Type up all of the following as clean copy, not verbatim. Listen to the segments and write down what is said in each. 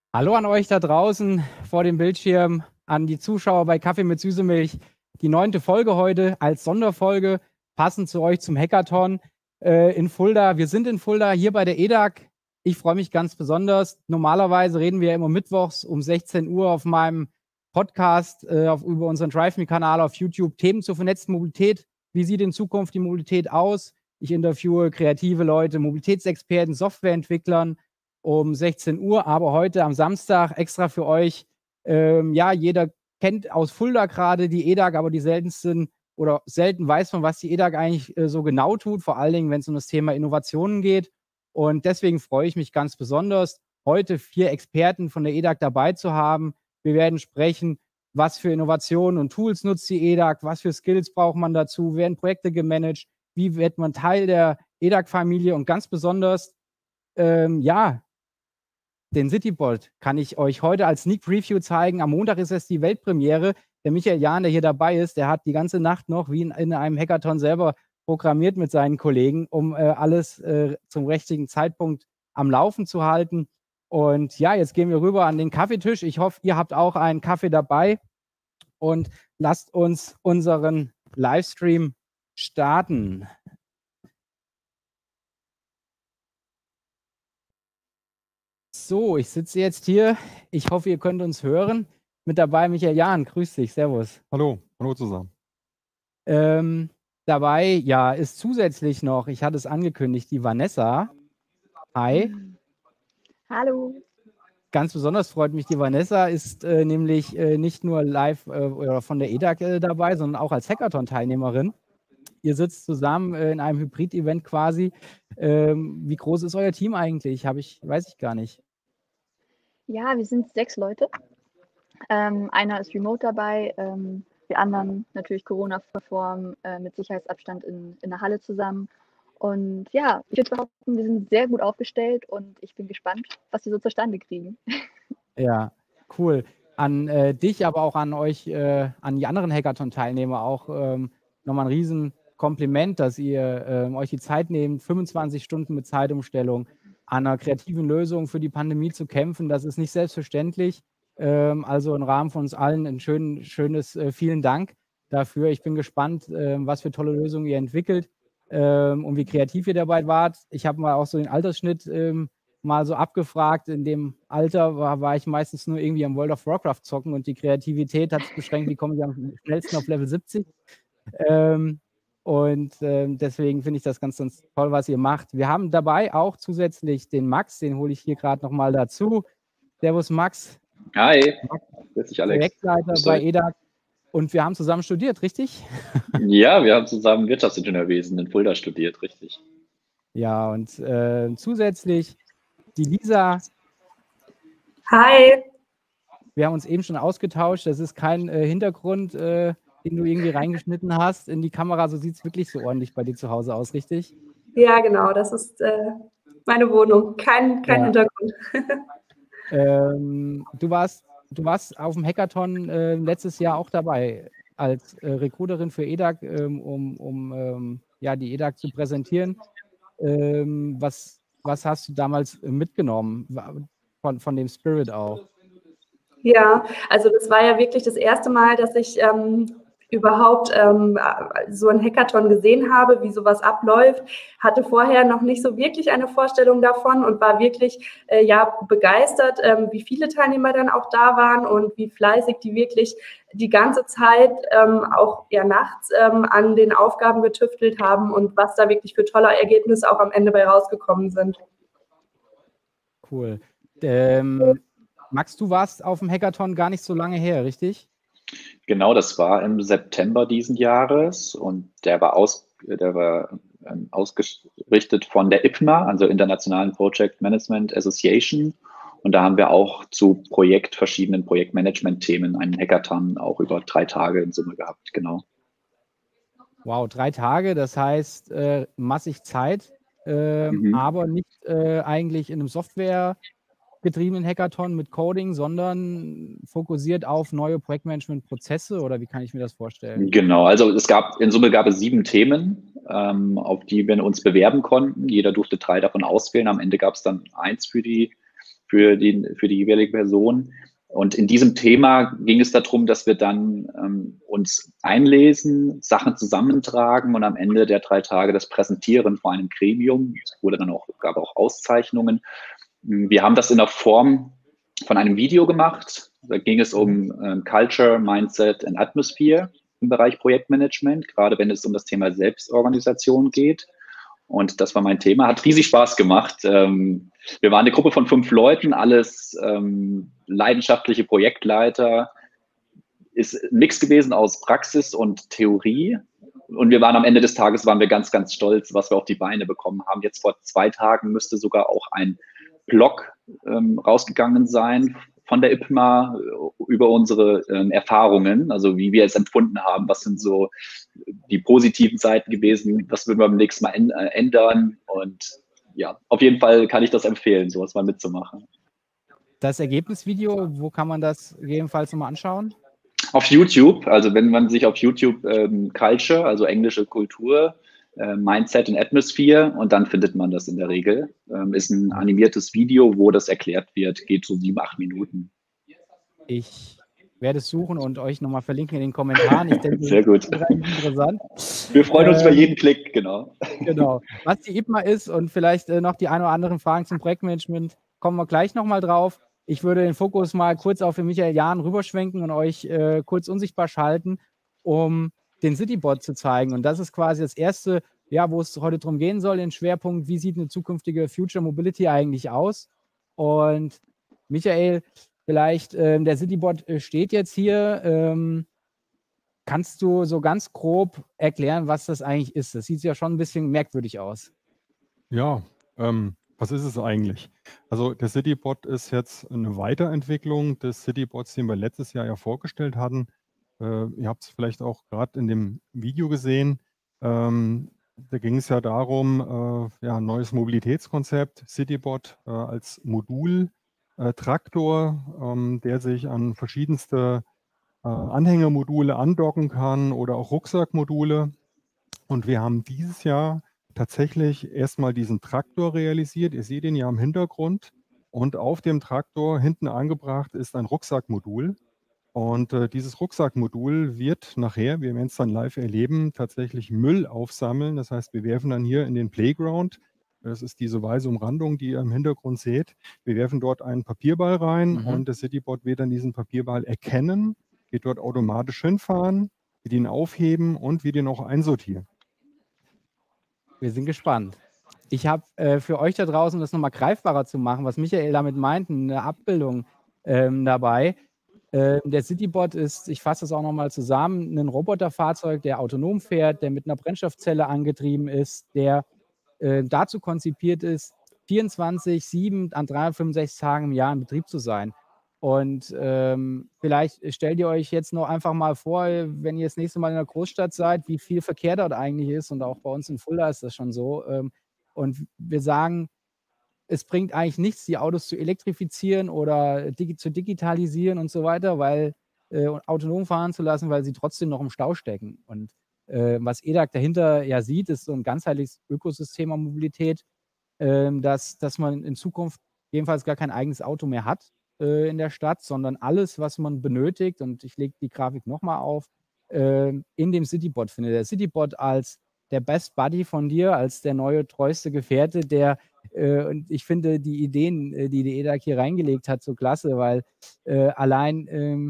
Hallo an euch da draußen vor dem Bildschirm, an die Zuschauer bei Kaffee mit Süßemilch. Die 9. Folge heute als Sonderfolge, passend zu euch zum Hackathon in Fulda. Wir sind in Fulda hier bei der EDAG. Ich freue mich ganz besonders. Normalerweise reden wir immer mittwochs um 16 Uhr auf meinem Podcast über unseren Drive-Me-Kanal auf YouTube Themen zur vernetzten Mobilität. Wie sieht in Zukunft die Mobilität aus? Ich interviewe kreative Leute, Mobilitätsexperten, Softwareentwicklern um 16 Uhr, aber heute am Samstag extra für euch. Ja, jeder kennt aus Fulda gerade die EDAG, aber die selten weiß man, was die EDAG eigentlich so genau tut, vor allen Dingen, wenn es um das Thema Innovationen geht. Und deswegen freue ich mich ganz besonders, heute 4 Experten von der EDAG dabei zu haben. Wir werden sprechen, was für Innovationen und Tools nutzt die EDAG, was für Skills braucht man dazu, werden Projekte gemanagt, wie wird man Teil der EDAG-Familie und ganz besonders, ja, den Citybot kann ich euch heute als Sneak Preview zeigen. Am Montag ist es die Weltpremiere. Der Michael Jahn, der hier dabei ist, der hat die ganze Nacht noch wie in einem Hackathon selber programmiert mit seinen Kollegen, um alles zum richtigen Zeitpunkt am Laufen zu halten. Und ja, jetzt gehen wir rüber an den Kaffeetisch. Ich hoffe, ihr habt auch einen Kaffee dabei und lasst uns unseren Livestream starten. So, ich sitze jetzt hier. Ich hoffe, ihr könnt uns hören. Mit dabei Michael Jahn. Grüß dich. Servus. Hallo zusammen. Dabei, ja, ist zusätzlich noch, ich hatte es angekündigt, die Vanessa. Hi. Hallo. Ganz besonders freut mich, die Vanessa ist nämlich nicht nur live oder von der EDAG dabei, sondern auch als Hackathon-Teilnehmerin. Ihr sitzt zusammen in einem Hybrid-Event quasi. Wie groß ist euer Team eigentlich? Weiß ich gar nicht. Ja, wir sind 6 Leute. Einer ist remote dabei, die anderen natürlich Corona-konform, mit Sicherheitsabstand in der Halle zusammen. Und ja, ich würde behaupten, wir sind sehr gut aufgestellt und ich bin gespannt, was wir so zustande kriegen. Ja, cool. An dich, aber auch an euch, an die anderen Hackathon-Teilnehmer auch nochmal ein Riesenkompliment, dass ihr euch die Zeit nehmt, 25 Stunden mit Zeitumstellung an einer kreativen Lösung für die Pandemie zu kämpfen. Das ist nicht selbstverständlich. Also im Rahmen von uns allen ein schönes vielen Dank dafür. Ich bin gespannt, was für tolle Lösungen ihr entwickelt und wie kreativ ihr dabei wart. Ich habe mal auch so den Altersschnitt mal so abgefragt. In dem Alter war ich meistens nur irgendwie am World of Warcraft zocken und die Kreativität hat sich beschränkt, wie komme ich am schnellsten auf Level 70. Deswegen finde ich das ganz, ganz toll, was ihr macht. Wir haben dabei auch zusätzlich den Max, den hole ich hier gerade nochmal dazu. Servus Max. Hi, grüß dich Alex. Projektleiter bei EDAG. Und wir haben zusammen studiert, richtig? Ja, wir haben zusammen Wirtschaftsingenieurwesen in Fulda studiert, richtig. Ja, und zusätzlich die Lisa. Hi. Wir haben uns eben schon ausgetauscht. Das ist kein Hintergrund, den du irgendwie reingeschnitten hast in die Kamera. So sieht es wirklich so ordentlich bei dir zu Hause aus, richtig? Ja, genau. Das ist meine Wohnung. Kein Hintergrund. Du warst auf dem Hackathon letztes Jahr auch dabei als Recruiterin für EDAG, um die EDAG zu präsentieren. Was hast du damals mitgenommen von dem Spirit auch? Ja, also das war ja wirklich das erste Mal, dass ich überhaupt so ein Hackathon gesehen habe, wie sowas abläuft. Hatte vorher noch nicht so wirklich eine Vorstellung davon und war wirklich begeistert, wie viele Teilnehmer dann auch da waren und wie fleißig die wirklich die ganze Zeit auch nachts an den Aufgaben getüftelt haben und was da wirklich für tolle Ergebnisse auch am Ende bei rausgekommen sind. Cool. Max, du warst auf dem Hackathon gar nicht so lange her, richtig? Genau, das war im September diesen Jahres und der war ausgerichtet von der IPMA, also Internationalen Project Management Association. Und da haben wir auch zu verschiedenen Projektmanagement-Themen einen Hackathon auch über 3 Tage in Summe gehabt, genau. Wow, 3 Tage, das heißt massig Zeit, aber nicht eigentlich in einem softwaregetriebenen Hackathon mit Coding, sondern fokussiert auf neue Projektmanagement-Prozesse, oder wie kann ich mir das vorstellen? Genau, also in Summe gab es 7 Themen, auf die wir uns bewerben konnten. Jeder durfte 3 davon auswählen. Am Ende gab es dann 1 für die für die jeweilige Person. Und in diesem Thema ging es darum, dass wir dann uns einlesen, Sachen zusammentragen und am Ende der 3 Tage das präsentieren vor einem Gremium. Es gab auch Auszeichnungen. Wir haben das in der Form von einem Video gemacht. Da ging es um Culture, Mindset and Atmosphere im Bereich Projektmanagement, gerade wenn es um das Thema Selbstorganisation geht. Und das war mein Thema. Hat riesig Spaß gemacht. Wir waren eine Gruppe von 5 Leuten, alles leidenschaftliche Projektleiter. Ist ein Mix gewesen aus Praxis und Theorie. Und wir waren am Ende des Tages, waren wir ganz, ganz stolz, was wir auf die Beine bekommen haben. Jetzt vor 2 Tagen müsste sogar auch ein Blog rausgegangen sein von der IPMA über unsere Erfahrungen, also wie wir es empfunden haben, was sind so die positiven Seiten gewesen, was würden wir beim nächsten Mal ändern. Und ja, auf jeden Fall kann ich das empfehlen, sowas mal mitzumachen. Das Ergebnisvideo, wo kann man das gegebenenfalls nochmal anschauen? Auf YouTube, also wenn man sich auf YouTube Culture, also englische Kultur, Mindset and Atmosphere, und dann findet man das in der Regel. Ist ein animiertes Video, wo das erklärt wird, geht so 7, 8 Minuten. Ich werde es suchen und euch nochmal verlinken in den Kommentaren. Ich denke, sehr gut. Interessant. Wir freuen uns über jeden Klick, genau. Genau. Was die IPMA ist und vielleicht noch die ein oder anderen Fragen zum Projektmanagement, kommen wir gleich nochmal drauf. Ich würde den Fokus mal kurz auf den Michael Jahn rüberschwenken und euch kurz unsichtbar schalten, um den Citybot zu zeigen. Und das ist quasi das erste, ja, wo es heute drum gehen soll, den Schwerpunkt, wie sieht eine zukünftige Future Mobility eigentlich aus? Und Michael, vielleicht, der Citybot steht jetzt hier. Kannst du so ganz grob erklären, was das eigentlich ist? Das sieht ja schon ein bisschen merkwürdig aus. Ja, was ist es eigentlich? Also der Citybot ist jetzt eine Weiterentwicklung des Citybots, den wir letztes Jahr ja vorgestellt hatten. Ihr habt es vielleicht auch gerade in dem Video gesehen. Da ging es ja darum, ein neues Mobilitätskonzept, Citybot als Modul-Traktor, der sich an verschiedenste Anhängermodule andocken kann oder auch Rucksackmodule. Und wir haben dieses Jahr tatsächlich erstmal diesen Traktor realisiert. Ihr seht ihn ja im Hintergrund. Und auf dem Traktor hinten angebracht ist ein Rucksackmodul. Und dieses Rucksackmodul wird nachher, wir werden es dann live erleben, tatsächlich Müll aufsammeln. Das heißt, wir werfen dann hier in den Playground, das ist diese weiße Umrandung, die ihr im Hintergrund seht, wir werfen dort einen Papierball rein und der Citybot wird dann diesen Papierball erkennen, wird dort automatisch hinfahren, wird ihn aufheben und wird ihn auch einsortieren. Wir sind gespannt. Ich habe für euch da draußen, das nochmal greifbarer zu machen, was Michael damit meint, eine Abbildung dabei. Der Citybot ist, ich fasse das auch nochmal zusammen, ein Roboterfahrzeug, der autonom fährt, der mit einer Brennstoffzelle angetrieben ist, der dazu konzipiert ist, 24/7 an 365 Tagen im Jahr in Betrieb zu sein. Und vielleicht stellt ihr euch jetzt noch einfach mal vor, wenn ihr das nächste Mal in einer Großstadt seid, wie viel Verkehr dort eigentlich ist. Und auch bei uns in Fulda ist das schon so. Und wir sagen, es bringt eigentlich nichts, die Autos zu elektrifizieren oder zu digitalisieren und so weiter, weil autonom fahren zu lassen, weil sie trotzdem noch im Stau stecken. Und was EDAG dahinter ja sieht, ist so ein ganzheitliches Ökosystem an Mobilität, dass man in Zukunft jedenfalls gar kein eigenes Auto mehr hat in der Stadt, sondern alles, was man benötigt, und ich lege die Grafik nochmal auf, in dem Citybot findet. Der Citybot als der Best Buddy von dir, als der neue, treueste Gefährte, der und ich finde die Ideen, die EDAG hier reingelegt hat, so klasse, weil allein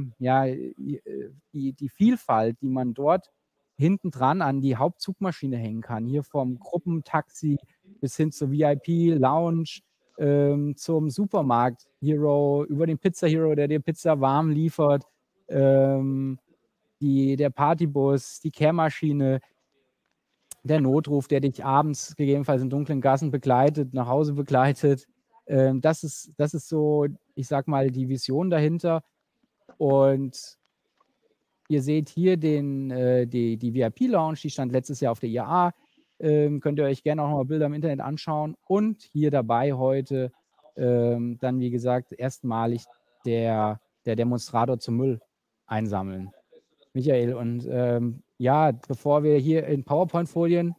die Vielfalt, die man dort hinten dran an die Hauptzugmaschine hängen kann, hier vom Gruppentaxi bis hin zur VIP, Lounge, zum Supermarkt Hero, über den Pizza Hero, der dir Pizza warm liefert, der Partybus, die Kehrmaschine, der Notruf, der dich abends gegebenenfalls in dunklen Gassen begleitet, nach Hause begleitet. Das ist so, ich sag mal, die Vision dahinter. Und ihr seht hier die VIP-Lounge, die stand letztes Jahr auf der IAA. Könnt ihr euch gerne auch noch mal Bilder im Internet anschauen. Und hier dabei heute dann, wie gesagt, erstmalig der Demonstrator zum Müll einsammeln. Michael, und bevor wir hier in PowerPoint-Folien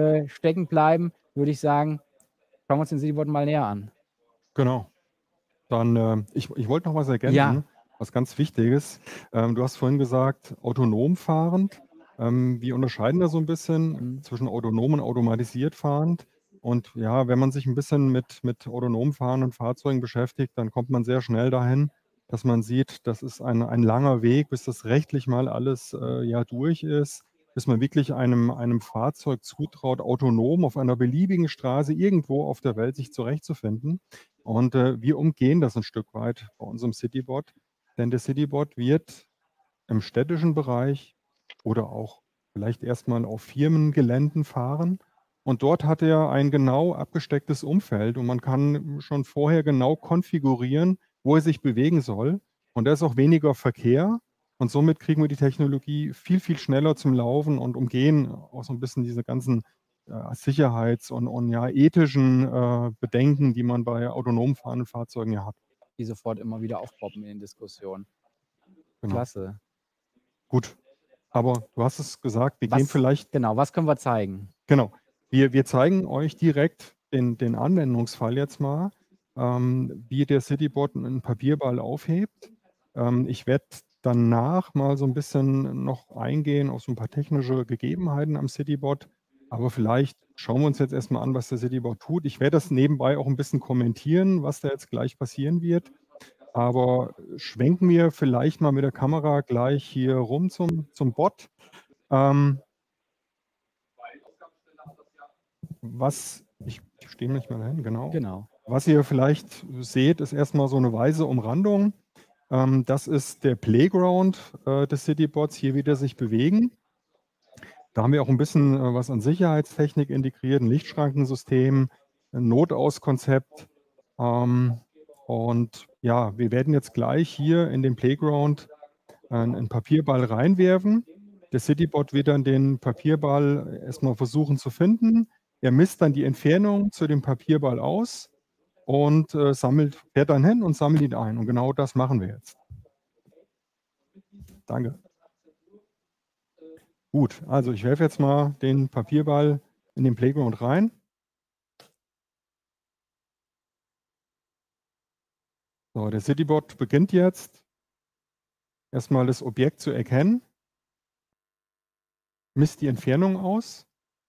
stecken bleiben, würde ich sagen, schauen wir uns den Citybot mal näher an. Genau. Dann, ich wollte noch was ergänzen, Ja. was ganz Wichtiges. Du hast vorhin gesagt, autonom fahrend. Wir unterscheiden da so ein bisschen zwischen autonom und automatisiert fahrend. Und ja, wenn man sich ein bisschen mit autonom fahrenden Fahrzeugen beschäftigt, dann kommt man sehr schnell dahin, dass man sieht, das ist ein langer Weg, bis das rechtlich mal alles ja durch ist, bis man wirklich einem Fahrzeug zutraut, autonom auf einer beliebigen Straße irgendwo auf der Welt sich zurechtzufinden. Und wir umgehen das ein Stück weit bei unserem Citybot, denn der Citybot wird im städtischen Bereich oder auch vielleicht erstmal auf Firmengeländen fahren. Und dort hat er ein genau abgestecktes Umfeld und man kann schon vorher genau konfigurieren, wo er sich bewegen soll. Und da ist auch weniger Verkehr. Und somit kriegen wir die Technologie viel, viel schneller zum Laufen und umgehen auch so ein bisschen diese ganzen Sicherheits- und ja, ethischen Bedenken, die man bei autonom fahrenden Fahrzeugen ja hat. Die sofort immer wieder aufpoppen in den Diskussionen. Genau. Klasse. Gut, aber du hast es gesagt, wir gehen vielleicht. Genau, was können wir zeigen? Genau, wir zeigen euch direkt den Anwendungsfall jetzt mal, wie der Citybot einen Papierball aufhebt. Ich werde danach mal so ein bisschen noch eingehen auf so ein paar technische Gegebenheiten am Citybot, aber vielleicht schauen wir uns jetzt erstmal an, was der Citybot tut. Ich werde das nebenbei auch ein bisschen kommentieren, was da jetzt gleich passieren wird. Aber schwenken wir vielleicht mal mit der Kamera gleich hier rum zum Bot. Ich stehe mich mal hin, genau. Was ihr vielleicht seht, ist erstmal so eine weiße Umrandung. Das ist der Playground des Citybots, hier wird er sich bewegen. Da haben wir auch ein bisschen was an Sicherheitstechnik integriert, ein Lichtschrankensystem, ein Notauskonzept. Und ja, wir werden jetzt gleich hier in den Playground einen Papierball reinwerfen. Der Citybot wird dann den Papierball erstmal versuchen zu finden. Er misst dann die Entfernung zu dem Papierball aus und fährt dann hin und sammelt ihn ein. Und genau das machen wir jetzt. Danke. Gut, also ich werfe jetzt mal den Papierball in den Playground rein. So, der Citybot beginnt jetzt erstmal das Objekt zu erkennen, misst die Entfernung aus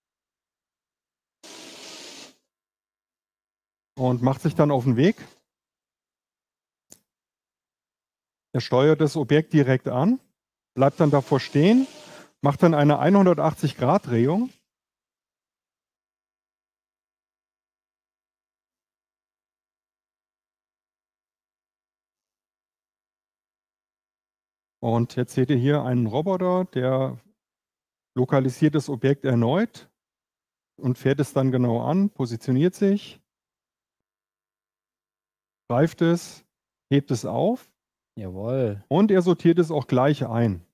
und macht sich dann auf den Weg. Er steuert das Objekt direkt an, bleibt dann davor stehen, macht dann eine 180-Grad-Drehung. Und jetzt seht ihr hier einen Roboter, der lokalisiert das Objekt erneut und fährt es dann genau an, positioniert sich, greift es, hebt es auf. Jawohl. Und er sortiert es auch gleich ein.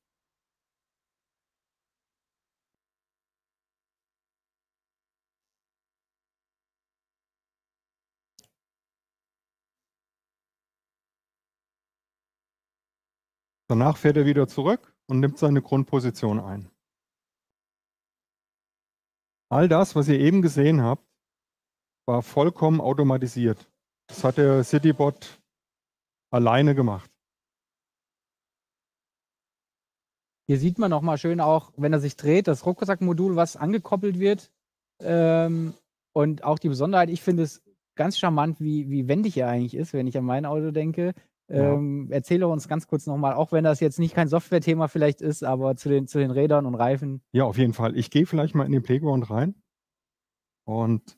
Danach fährt er wieder zurück und nimmt seine Grundposition ein. All das, was ihr eben gesehen habt, war vollkommen automatisiert. Das hat der Citybot alleine gemacht. Hier sieht man nochmal schön auch, wenn er sich dreht, das Rucksackmodul, was angekoppelt wird. Und auch die Besonderheit, ich finde es ganz charmant, wie wendig er eigentlich ist, wenn ich an mein Auto denke. Erzähle uns ganz kurz nochmal, auch wenn das jetzt nicht kein Software-Thema vielleicht ist, aber zu den Rädern und Reifen. Ja, auf jeden Fall. Ich gehe vielleicht mal in den Playground rein. Und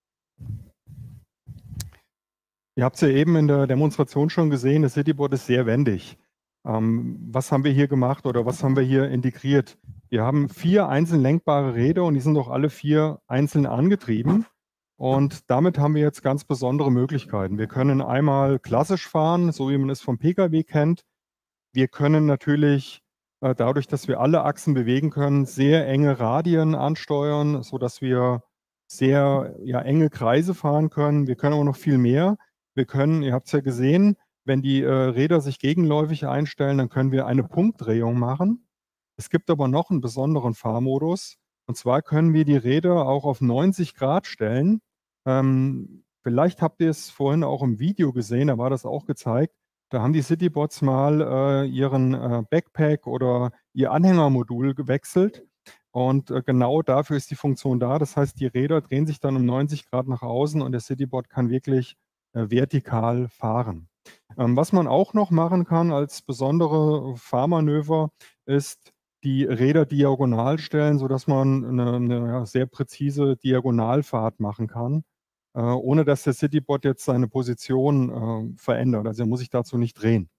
ihr habt es ja eben in der Demonstration schon gesehen, das Citybot ist sehr wendig. Was haben wir hier gemacht oder was haben wir hier integriert? Wir haben 4 einzeln lenkbare Räder und die sind auch alle 4 einzeln angetrieben. Und damit haben wir jetzt ganz besondere Möglichkeiten. Wir können einmal klassisch fahren, so wie man es vom Pkw kennt. Wir können natürlich dadurch, dass wir alle Achsen bewegen können, sehr enge Radien ansteuern, sodass wir sehr enge Kreise fahren können. Wir können aber noch viel mehr. Wir können, ihr habt es ja gesehen, wenn die Räder sich gegenläufig einstellen, dann können wir eine Punktdrehung machen. Es gibt aber noch einen besonderen Fahrmodus. Und zwar können wir die Räder auch auf 90 Grad stellen. Vielleicht habt ihr es vorhin auch im Video gesehen, da war das auch gezeigt. Da haben die Citybots mal ihren Backpack oder ihr Anhängermodul gewechselt. Und genau dafür ist die Funktion da. Das heißt, die Räder drehen sich dann um 90 Grad nach außen und der Citybot kann wirklich vertikal fahren. Was man auch noch machen kann als besondere Fahrmanöver, ist die Räder diagonal stellen, sodass man eine sehr präzise Diagonalfahrt machen kann, ohne dass der Citybot jetzt seine Position verändert. Also er muss sich dazu nicht drehen.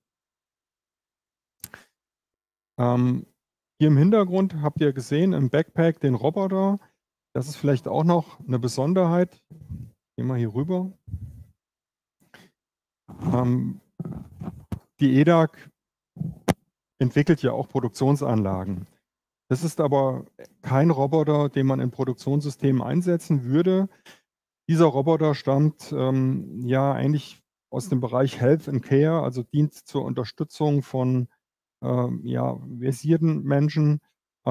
Hier im Hintergrund habt ihr gesehen, im Backpack den Roboter. Das ist vielleicht auch noch eine Besonderheit. Gehen wir hier rüber. Die EDAG entwickelt ja auch Produktionsanlagen. Das ist aber kein Roboter, den man in Produktionssystemen einsetzen würde. Dieser Roboter stammt ja eigentlich aus dem Bereich Health and Care, also dient zur Unterstützung von versierten Menschen.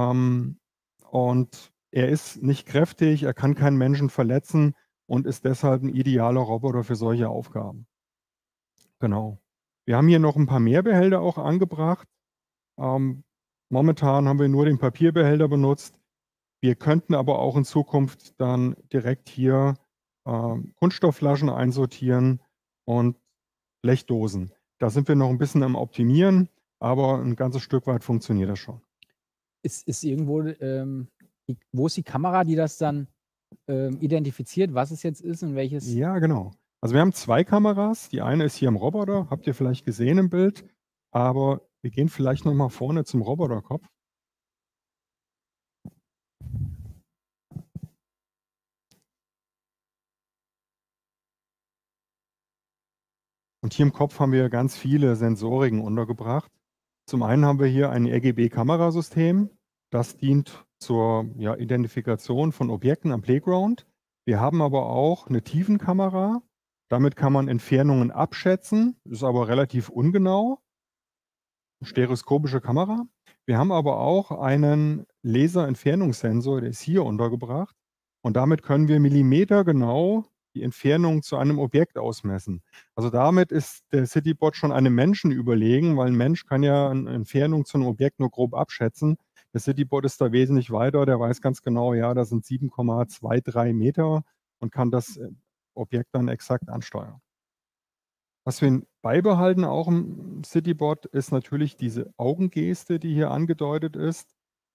Und er ist nicht kräftig, er kann keinen Menschen verletzen und ist deshalb ein idealer Roboter für solche Aufgaben. Genau. Wir haben hier noch ein paar mehr Behälter auch angebracht. Momentan haben wir nur den Papierbehälter benutzt. Wir könnten aber auch in Zukunft dann direkt hier Kunststoffflaschen einsortieren und Blechdosen. Da sind wir noch ein bisschen am Optimieren, aber ein ganzes Stück weit funktioniert das schon. Ist irgendwo, wo ist die Kamera, die das dann identifiziert, was es jetzt ist und welches? Ja, genau. Also wir haben 2 Kameras. Die eine ist hier im Roboter, habt ihr vielleicht gesehen im Bild. Aber wir gehen vielleicht noch mal vorne zum Roboterkopf. Und hier im Kopf haben wir ganz viele Sensoriken untergebracht. Zum einen haben wir hier ein RGB-Kamerasystem. Das dient zur Identifikation von Objekten am Playground. Wir haben aber auch eine Tiefenkamera. Damit kann man Entfernungen abschätzen, ist aber relativ ungenau. Stereoskopische Kamera. Wir haben aber auch einen Laserentfernungssensor, der ist hier untergebracht. Und damit können wir millimetergenau die Entfernung zu einem Objekt ausmessen. Also damit ist der Citybot schon einem Menschen überlegen, weil ein Mensch kann ja eine Entfernung zu einem Objekt nur grob abschätzen. Der Citybot ist da wesentlich weiter, der weiß ganz genau, ja, das sind 7,23 Meter und kann das Objekt dann exakt ansteuern. Was wir beibehalten auch im Citybot ist natürlich diese Augengeste, die hier angedeutet ist.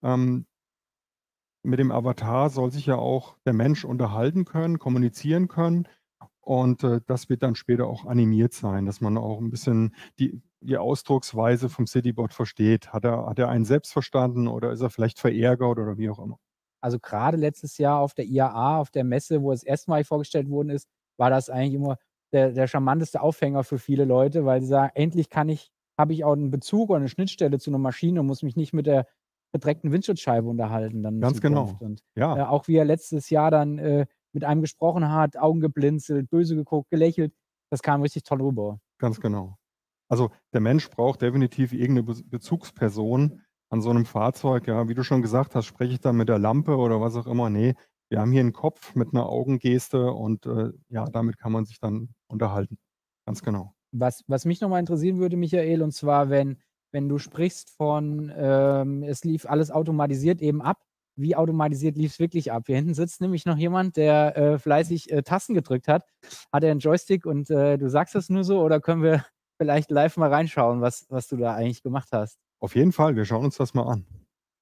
Mit dem Avatar soll sich ja auch der Mensch unterhalten können, kommunizieren können. Und das wird dann später auch animiert sein, dass man auch ein bisschen die Ausdrucksweise vom Citybot versteht. Hat er einen selbst verstanden oder ist er vielleicht verärgert oder wie auch immer? Also gerade letztes Jahr auf der IAA, auf der Messe, wo es erstmalig vorgestellt worden ist, war das eigentlich immer der charmanteste Aufhänger für viele Leute, weil sie sagen, endlich habe ich auch einen Bezug oder eine Schnittstelle zu einer Maschine und muss mich nicht mit der verdreckten Windschutzscheibe unterhalten. Dann Ganz genau. Und Ja. auch wie er letztes Jahr dann mit einem gesprochen hat, Augen geblinzelt, böse geguckt, gelächelt, das kam richtig toll rüber. Ganz genau. Also der Mensch braucht definitiv irgendeine Bezugsperson an so einem Fahrzeug. Ja, wie du schon gesagt hast, spreche ich dann mit der Lampe oder was auch immer. Nee, wir haben hier einen Kopf mit einer Augengeste und damit kann man sich dann unterhalten. Ganz genau. Was mich nochmal interessieren würde, Michael, und zwar, wenn du sprichst von, es lief alles automatisiert eben ab, wie automatisiert lief es wirklich ab? Hier hinten sitzt nämlich noch jemand, der fleißig Tasten gedrückt hat. Hat er einen Joystick und du sagst das nur so oder können wir vielleicht live mal reinschauen, was du da eigentlich gemacht hast? Auf jeden Fall, wir schauen uns das mal an.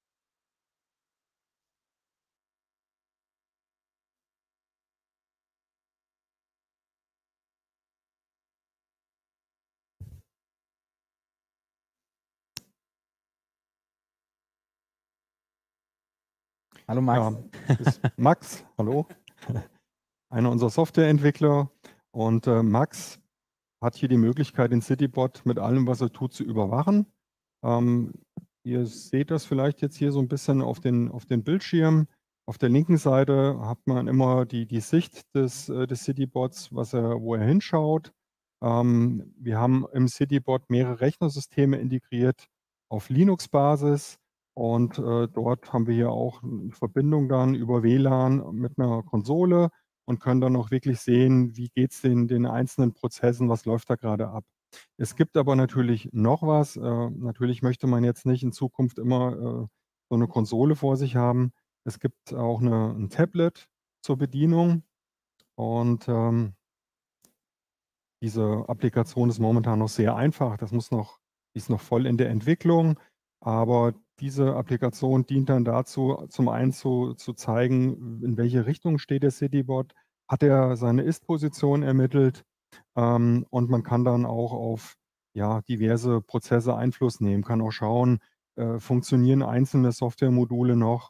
Hallo Max. Ja, ist Max, hallo. Einer unserer Softwareentwickler. Und Max hat hier die Möglichkeit, den Citybot mit allem, was er tut, zu überwachen. Ihr seht das vielleicht jetzt hier so ein bisschen auf den Bildschirm. Auf der linken Seite hat man immer die Sicht des Citybots, wo er hinschaut. Wir haben im Citybot mehrere Rechnersysteme integriert auf Linux-Basis. Und dort haben wir hier auch eine Verbindung dann über WLAN mit einer Konsole. und können dann auch wirklich sehen, wie geht es den einzelnen Prozessen, was läuft da gerade ab. Es gibt aber natürlich noch was. Natürlich möchte man jetzt nicht in Zukunft immer so eine Konsole vor sich haben. Es gibt auch ein Tablet zur Bedienung und diese Applikation ist momentan noch sehr einfach. Die ist noch voll in der Entwicklung, aber diese Applikation dient dann dazu, zum einen zu zeigen, in welche Richtung steht der Citybot, hat er seine Ist-Position ermittelt, und man kann dann auch auf diverse Prozesse Einfluss nehmen, kann auch schauen, funktionieren einzelne Softwaremodule noch,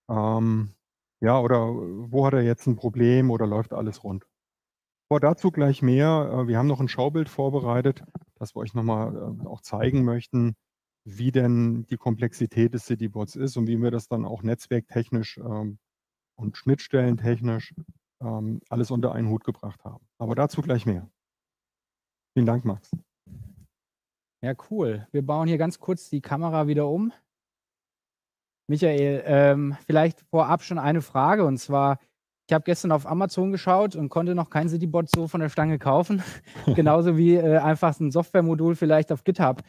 oder wo hat er jetzt ein Problem oder läuft alles rund. Aber dazu gleich mehr. Wir haben noch ein Schaubild vorbereitet, das wir euch nochmal auch zeigen möchten, wie denn die Komplexität des Citybots ist und wie wir das dann auch netzwerktechnisch und schnittstellentechnisch alles unter einen Hut gebracht haben. Aber dazu gleich mehr. Vielen Dank, Max. Ja, cool. Wir bauen hier ganz kurz die Kamera wieder um. Michael, vielleicht vorab schon eine Frage, und zwar, ich habe gestern auf Amazon geschaut und konnte noch kein Citybot so von der Stange kaufen. Genauso wie einfach ein Softwaremodul vielleicht auf GitHub.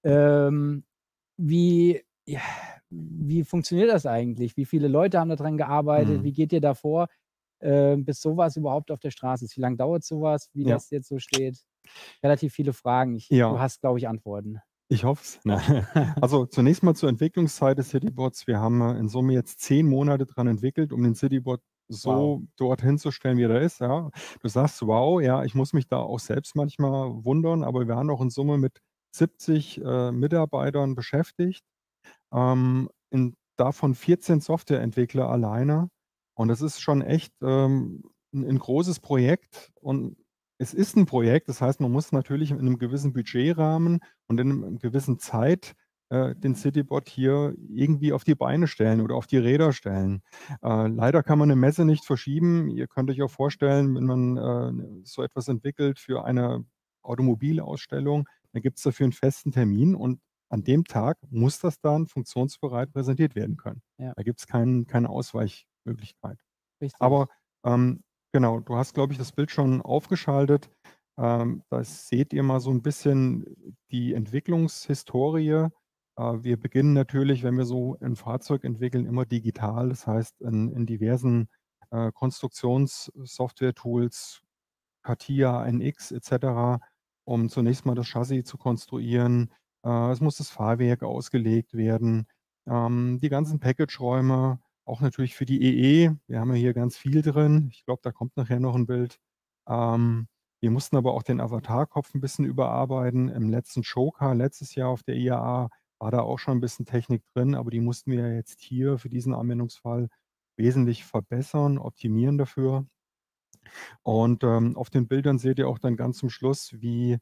Wie funktioniert das eigentlich? Wie viele Leute haben daran gearbeitet? Wie geht ihr da vor, bis sowas überhaupt auf der Straße ist? Wie lange dauert sowas, wie das jetzt so steht? Relativ viele Fragen. Du hast, glaube ich, Antworten. Ich hoffe es. Also zunächst mal zur Entwicklungszeit des Citybots. Wir haben in Summe jetzt 10 Monate dran entwickelt, um den Citybot so dorthin zu stellen, wie er da ist. Ja. Du sagst, wow, ja, ich muss mich da auch selbst manchmal wundern, aber wir waren auch in Summe mit 70 Mitarbeitern beschäftigt, davon 14 Softwareentwickler alleine. Und das ist schon echt ein großes Projekt. Und es ist ein Projekt, das heißt, man muss natürlich in einem gewissen Budgetrahmen und in einer gewissen Zeit den Citybot hier irgendwie auf die Beine stellen oder auf die Räder stellen. Leider kann man eine Messe nicht verschieben. Ihr könnt euch auch vorstellen, wenn man so etwas entwickelt für eine Automobilausstellung, dann gibt es dafür einen festen Termin und an dem Tag muss das dann funktionsbereit präsentiert werden können. Ja. Da gibt es keine Ausweichmöglichkeit. Richtig. Aber genau, du hast, glaube ich, das Bild schon aufgeschaltet. Da seht ihr mal so ein bisschen die Entwicklungshistorie. Wir beginnen natürlich, wenn wir so ein Fahrzeug entwickeln, immer digital. Das heißt, in diversen Konstruktionssoftware-Tools, CATIA, NX etc., um zunächst mal das Chassis zu konstruieren. Es muss das Fahrwerk ausgelegt werden. Die ganzen Package-Räume, auch natürlich für die EE. Wir haben ja hier ganz viel drin. Ich glaube, da kommt nachher noch ein Bild. Wir mussten aber auch den Avatarkopf ein bisschen überarbeiten. Im letzten Showcar letztes Jahr auf der IAA war da auch schon ein bisschen Technik drin, aber die mussten wir jetzt hier für diesen Anwendungsfall wesentlich verbessern, optimieren dafür. Und auf den Bildern seht ihr auch dann ganz zum Schluss, wie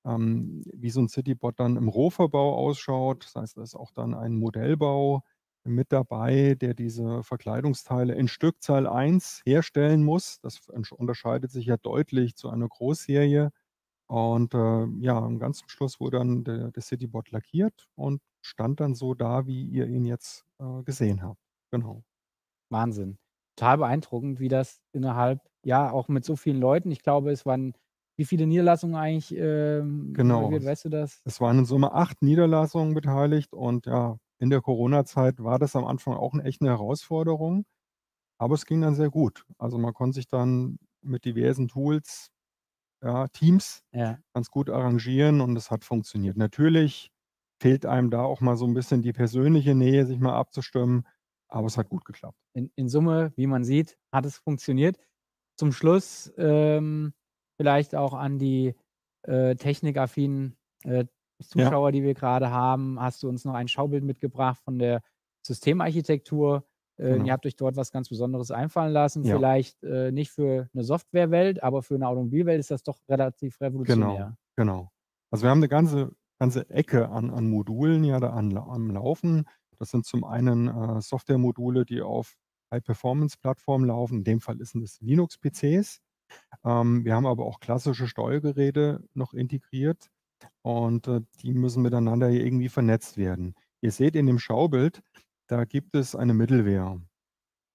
so ein Citybot dann im Rohverbau ausschaut. Das heißt, da ist auch dann ein Modellbau mit dabei, der diese Verkleidungsteile in Stückzahl 1 herstellen muss. Das unterscheidet sich ja deutlich zu einer Großserie. Und ganz zum Schluss wurde dann der Citybot lackiert und stand dann so da, wie ihr ihn jetzt gesehen habt. Genau. Wahnsinn. Total beeindruckend, wie das innerhalb, auch mit so vielen Leuten, ich glaube, es waren, wie viele Niederlassungen eigentlich Genau. involviert, weißt du das? Es waren in Summe 8 Niederlassungen beteiligt und ja, in der Corona-Zeit war das am Anfang auch echt eine Herausforderung, aber es ging dann sehr gut. Also man konnte sich dann mit diversen Tools, Teams ganz gut arrangieren und es hat funktioniert. Natürlich fehlt einem da auch mal so ein bisschen die persönliche Nähe, sich mal abzustimmen, aber es hat gut geklappt. In Summe, wie man sieht, hat es funktioniert. Zum Schluss vielleicht auch an die technikaffinen Zuschauer, die wir gerade haben, hast du uns noch ein Schaubild mitgebracht von der Systemarchitektur. Ihr habt euch dort was ganz Besonderes einfallen lassen. Ja. Vielleicht nicht für eine Softwarewelt, aber für eine Automobilwelt ist das doch relativ revolutionär. Genau. Also wir haben eine ganze Ecke an Modulen da am Laufen. Das sind zum einen Softwaremodule, die auf High-Performance-Plattformen laufen. In dem Fall sind es Linux-PCs. Wir haben aber auch klassische Steuergeräte noch integriert und die müssen miteinander hier irgendwie vernetzt werden. Ihr seht in dem Schaubild, da gibt es eine Middleware.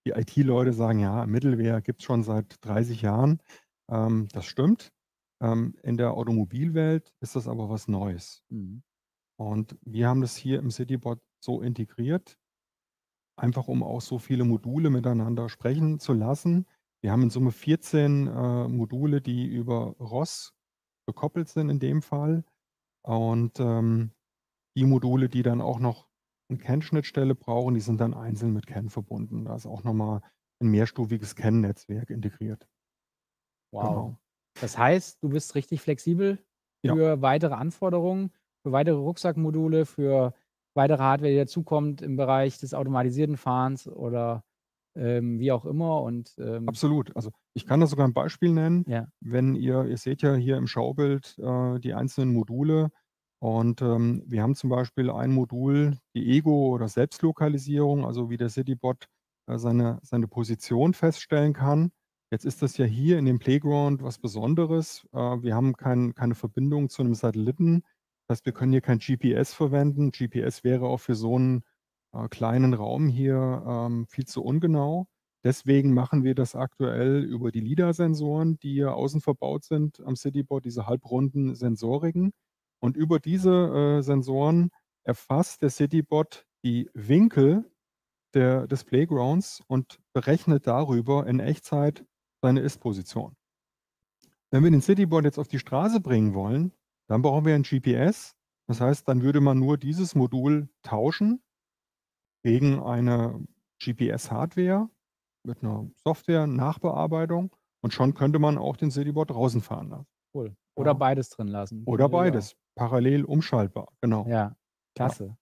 Die IT-Leute sagen, ja, Middleware gibt es schon seit 30 Jahren. Das stimmt. In der Automobilwelt ist das aber was Neues. Mhm. Und wir haben das hier im CityBot so integriert, einfach um auch so viele Module miteinander sprechen zu lassen. Wir haben in Summe 14 Module, die über ROS gekoppelt sind in dem Fall. Und die Module, die dann auch noch eine CAN-Schnittstelle brauchen, die sind dann einzeln mit CAN verbunden. Da ist auch nochmal ein mehrstufiges CAN-Netzwerk integriert. Wow. Genau. Das heißt, du bist richtig flexibel Ja. für weitere Anforderungen, für weitere Rucksackmodule, für weitere Hardware, die dazukommt im Bereich des automatisierten Fahrens oder wie auch immer. Und Absolut. Also ich kann da sogar ein Beispiel nennen. ja, Wenn ihr seht ja hier im Schaubild die einzelnen Module und wir haben zum Beispiel ein Modul, die Ego- oder Selbstlokalisierung, also wie der CityBot seine Position feststellen kann. Jetzt ist das ja hier in dem Playground was Besonderes. Wir haben keine Verbindung zu einem Satelliten. Das heißt, wir können hier kein GPS verwenden. GPS wäre auch für so einen kleinen Raum hier viel zu ungenau. Deswegen machen wir das aktuell über die LiDAR-Sensoren, die hier außen verbaut sind am CityBot, diese halbrunden Sensoriken. Und über diese Sensoren erfasst der CityBot die Winkel des Playgrounds und berechnet darüber in Echtzeit seine Ist-Position. Wenn wir den CityBot jetzt auf die Straße bringen wollen, dann brauchen wir ein GPS. Das heißt, dann würde man nur dieses Modul tauschen gegen eine GPS-Hardware mit einer Software-Nachbearbeitung und schon könnte man auch den CityBot draußen fahren lassen. cool. Oder Ja. beides drin lassen. Oder Natürlich auch. beides, parallel umschaltbar, genau. Ja, klasse.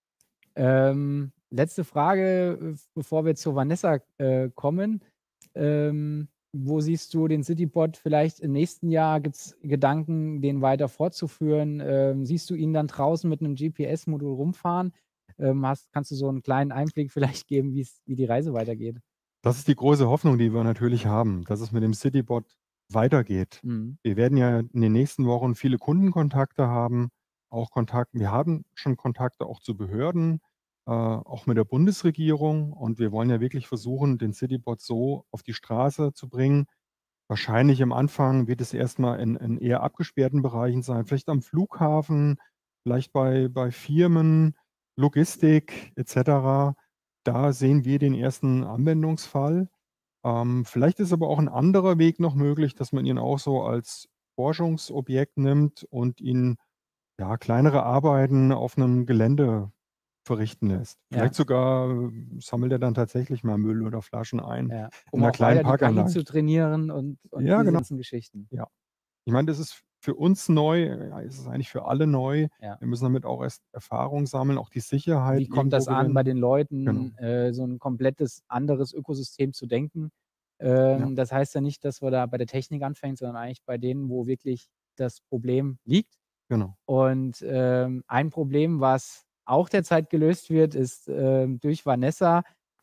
Letzte Frage, bevor wir zu Vanessa kommen. Wo siehst du den CityBot vielleicht im nächsten Jahr? Gibt es Gedanken, den weiter fortzuführen? Siehst du ihn dann draußen mit einem GPS-Modul rumfahren? Kannst du so einen kleinen Einblick vielleicht geben, wie die Reise weitergeht? Das ist die große Hoffnung, die wir natürlich haben, dass es mit dem CityBot weitergeht. Mhm. Wir werden ja in den nächsten Wochen viele Kundenkontakte haben, wir haben schon Kontakte auch zu Behörden, auch mit der Bundesregierung und wir wollen ja wirklich versuchen, den CityBot so auf die Straße zu bringen. Wahrscheinlich am Anfang wird es erstmal in eher abgesperrten Bereichen sein, vielleicht am Flughafen, vielleicht bei Firmen, Logistik etc. Da sehen wir den ersten Anwendungsfall. Vielleicht ist aber auch ein anderer Weg noch möglich, dass man ihn auch so als Forschungsobjekt nimmt und ihn kleinere Arbeiten auf einem Gelände verrichten lässt. Ja. Vielleicht sogar sammelt er dann tatsächlich mal Müll oder Flaschen ein. Ja. In Um einer auch kleinen weiter die KI Parkanlage. zu trainieren und Ja, diese genau. ganzen Geschichten. Ich meine, das ist für uns neu, es ist eigentlich für alle neu. Ja. Wir müssen damit auch erst Erfahrung sammeln, auch die Sicherheit. Wie kommt das irgendwo an bei gewinnen. den Leuten, Genau. so ein komplettes anderes Ökosystem zu denken? Ja. Das heißt ja nicht, dass wir da bei der Technik anfangen, sondern eigentlich bei denen, wo wirklich das Problem liegt. Genau. Und ein Problem, was auch derzeit gelöst wird, ist durch Vanessa,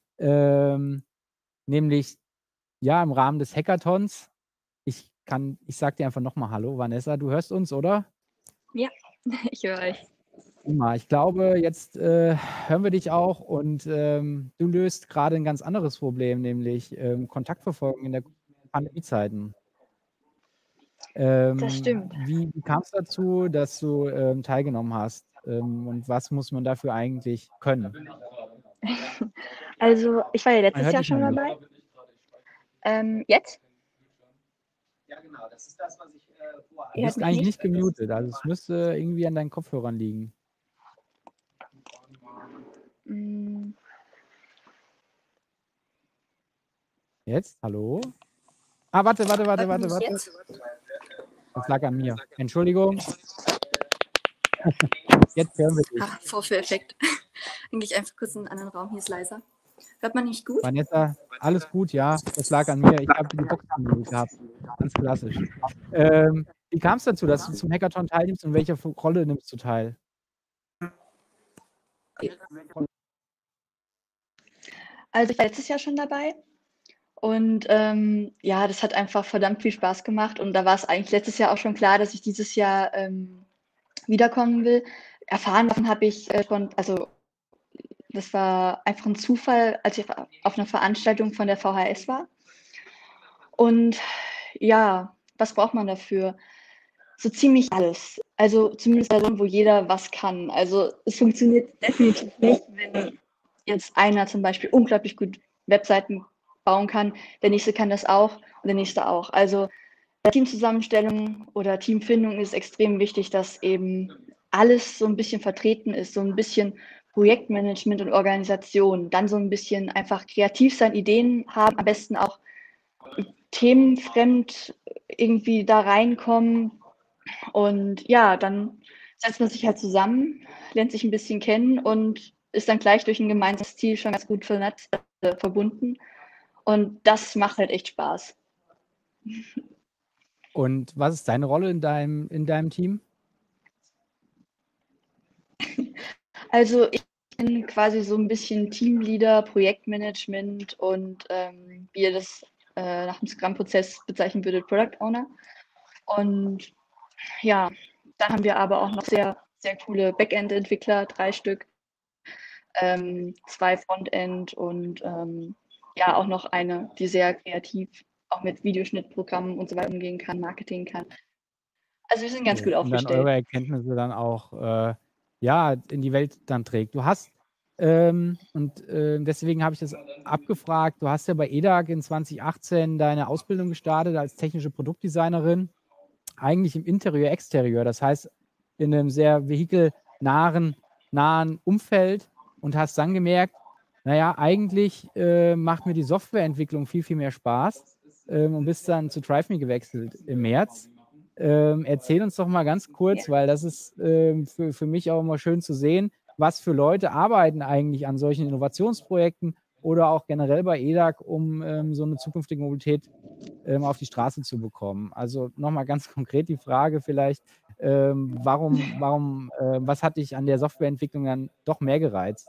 nämlich ja im Rahmen des Hackathons. Ich sage dir einfach nochmal Hallo, Vanessa, du hörst uns, oder? Ja, ich höre euch. Prima. Ich glaube, jetzt hören wir dich auch und du löst gerade ein ganz anderes Problem, nämlich Kontaktverfolgung in der Pandemiezeiten. Das stimmt. Wie kam es dazu, dass du teilgenommen hast? Und was muss man dafür eigentlich können? Also, ich war ja Man letztes hört Jahr dich schon noch nicht. dabei. Jetzt? Ja, genau, das ist das, was ich vorhabe. Du Ihr bist hört mich eigentlich nicht? nicht gemutet, also es müsste irgendwie an deinen Kopfhörern liegen. Mm, Jetzt? Hallo? Ah, warte. hört mich jetzt? Das lag an mir. Entschuldigung. Jetzt hören wir dich. Ah, Vorführeffekt. Dann gehe ich einfach kurz in einen anderen Raum. Hier ist leiser. Hört man nicht gut? Vanessa, alles gut, ja. Das lag an mir. Ich habe die Box gehabt. Ganz klassisch. Wie kam es dazu, dass du zum Hackathon teilnimmst und welche Rolle nimmst du teil? Also ich war letztes Jahr schon dabei und ja, das hat einfach verdammt viel Spaß gemacht und da war es eigentlich letztes Jahr auch schon klar, dass ich dieses Jahr wiederkommen will. Erfahren davon habe ich Das war einfach ein Zufall, als ich auf einer Veranstaltung von der VHS war. Und ja, was braucht man dafür? So ziemlich alles. Also zumindest da, wo jeder was kann. Also es funktioniert definitiv nicht, wenn jetzt einer zum Beispiel unglaublich gut Webseiten bauen kann, der nächste kann das auch und der nächste auch. Also bei Teamzusammenstellung oder Teamfindung ist extrem wichtig, dass eben alles so ein bisschen vertreten ist, so ein bisschen Projektmanagement und Organisation, dann so ein bisschen einfach kreativ sein, Ideen haben, am besten auch themenfremd irgendwie da reinkommen. Und ja, dann setzt man sich halt zusammen, lernt sich ein bisschen kennen und ist dann gleich durch ein gemeinsames Ziel schon ganz gut verbunden. Und das macht halt echt Spaß. Und was ist deine Rolle in deinem Team? Also ich bin quasi so ein bisschen Teamleader, Projektmanagement und wie ihr das nach dem Scrum-Prozess bezeichnen würdet, Product Owner. Und ja, dann haben wir aber auch noch sehr, sehr coole Backend-Entwickler, 3 Stück, 2 Frontend und ja, auch noch eine, die sehr kreativ auch mit Videoschnittprogrammen und so weiter umgehen kann, Marketing kann. Also wir sind ganz gut Und dann aufgestellt. eure Erkenntnisse dann auch ja, in die Welt dann trägt. Du hast, deswegen habe ich das abgefragt, du hast ja bei EDAG in 2018 deine Ausbildung gestartet als technische Produktdesignerin, eigentlich im Interieur, Exterieur, das heißt in einem sehr vehikelnahen Umfeld und hast dann gemerkt, naja, eigentlich macht mir die Softwareentwicklung viel, viel mehr Spaß und bist dann zu DriveMe gewechselt im März. Erzähl uns doch mal ganz kurz, weil das ist für mich auch immer schön zu sehen, was für Leute arbeiten eigentlich an solchen Innovationsprojekten oder auch generell bei EDAG, um so eine zukünftige Mobilität auf die Straße zu bekommen. Also nochmal ganz konkret die Frage vielleicht, was hat dich an der Softwareentwicklung dann doch mehr gereizt?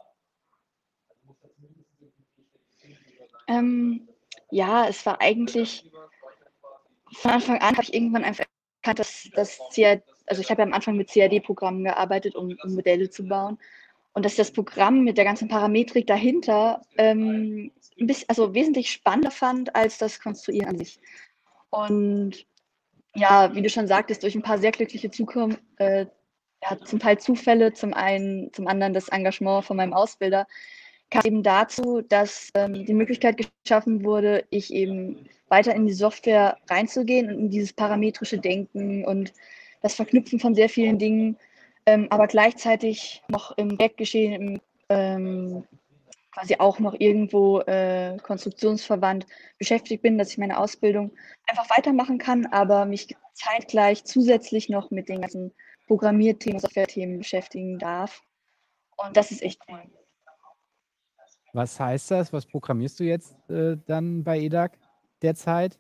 Ja, es war eigentlich von Anfang an habe ich irgendwann einfach erkannt, dass also ich habe ja am Anfang mit CAD-Programmen gearbeitet, um Modelle zu bauen. Und dass das Programm mit der ganzen Parametrik dahinter also wesentlich spannender fand als das Konstruieren an sich. Und ja, wie du schon sagtest, durch ein paar sehr glückliche ja, zum Teil Zufälle, zum anderen das Engagement von meinem Ausbilder, kam eben dazu, dass die Möglichkeit geschaffen wurde, ich eben weiter in die Software reinzugehen und in dieses parametrische Denken und das Verknüpfen von sehr vielen Dingen, aber gleichzeitig noch im Projektgeschehen, quasi auch noch irgendwo konstruktionsverwandt beschäftigt bin, dass ich meine Ausbildung einfach weitermachen kann, aber mich zeitgleich zusätzlich noch mit den ganzen Programmierthemen, Software-Themen beschäftigen darf. Und das ist echt cool. Was heißt das? Was programmierst du jetzt dann bei EDAG derzeit?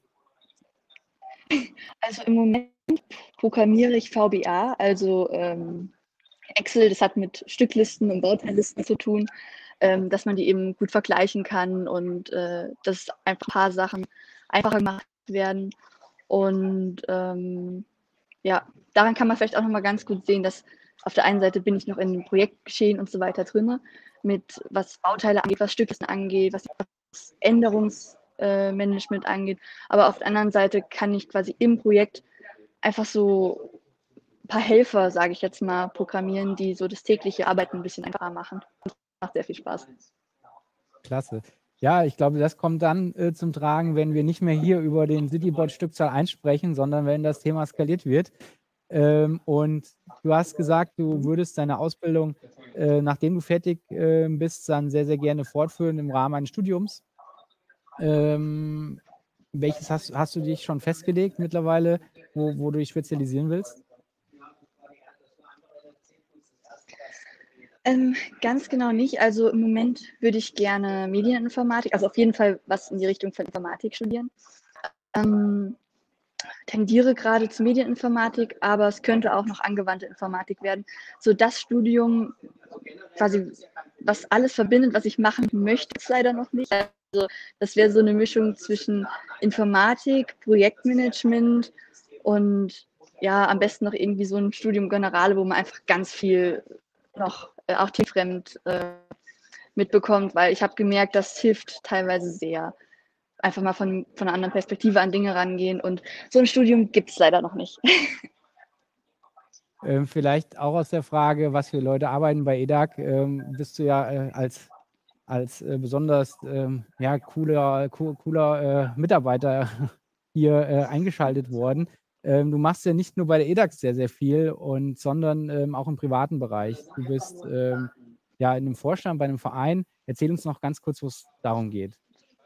Also im Moment programmiere ich VBA, also Excel, das hat mit Stücklisten und Bauteillisten zu tun, dass man die eben gut vergleichen kann und dass einfach ein paar Sachen einfacher gemacht werden. Und ja, daran kann man vielleicht auch nochmal ganz gut sehen, dass auf der einen Seite bin ich noch in dem Projektgeschehen und so weiter drin, mit was Bauteile angeht, was Stücklisten angeht, was Änderungsmanagement angeht. Aber auf der anderen Seite kann ich quasi im Projekt einfach so ein paar Helfer, sage ich jetzt mal, programmieren, die so das tägliche Arbeiten ein bisschen einfacher machen. Das macht sehr viel Spaß. Klasse. Ja, ich glaube, das kommt dann zum Tragen, wenn wir nicht mehr hier über den Citybot-Stückzahl 1 sprechen, sondern wenn das Thema skaliert wird. Und du hast gesagt, du würdest deine Ausbildung, nachdem du fertig bist, dann sehr, sehr gerne fortführen im Rahmen eines Studiums. Welches hast du dich schon festgelegt mittlerweile, wo du dich spezialisieren willst? Ganz genau nicht. Also im Moment würde ich gerne Medieninformatik, also auf jeden Fall was in die Richtung von Informatik studieren. Tendiere gerade zu Medieninformatik, aber es könnte auch noch angewandte Informatik werden. So das Studium, quasi, was alles verbindet, was ich machen möchte, ist leider noch nicht. Also das wäre so eine Mischung zwischen Informatik, Projektmanagement und ja, am besten noch irgendwie so ein Studium Generale, wo man einfach ganz viel noch auch tieffremd mitbekommt, weil ich habe gemerkt, das hilft teilweise sehr. Einfach mal von einer anderen Perspektive an Dinge rangehen und so ein Studium gibt es leider noch nicht. Vielleicht auch aus der Frage, was für Leute arbeiten bei EDAG, bist du ja als besonders ja, cooler Mitarbeiter hier eingeschaltet worden. Du machst ja nicht nur bei der EDAG sehr, sehr viel, sondern auch im privaten Bereich. Du bist ja in einem Vorstand bei einem Verein. Erzähl uns noch ganz kurz, wo es darum geht.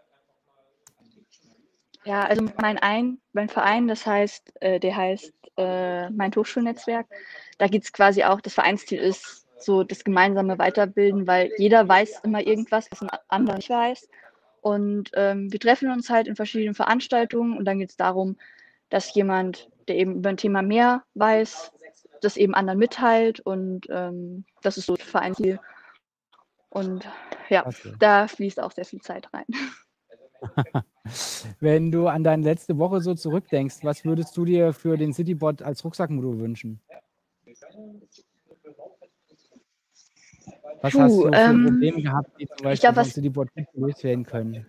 Ja, also mein Verein, das heißt, der heißt Mein Hochschulnetzwerk. Da geht es quasi auch, das Vereinsziel ist so das gemeinsame Weiterbilden, weil jeder weiß immer irgendwas, was ein anderer nicht weiß. Und wir treffen uns halt in verschiedenen Veranstaltungen und dann geht es darum, dass jemand, der eben über ein Thema mehr weiß, das eben anderen mitteilt und das ist so das Vereinsziel. Und ja, Klasse. da fließt auch sehr viel Zeit rein. Wenn du an deine letzte Woche so zurückdenkst, was würdest du dir für den Citybot als Rucksackmodul wünschen? Was hast du für Probleme gehabt, die zum Beispiel vom Citybot nicht gelöst werden können?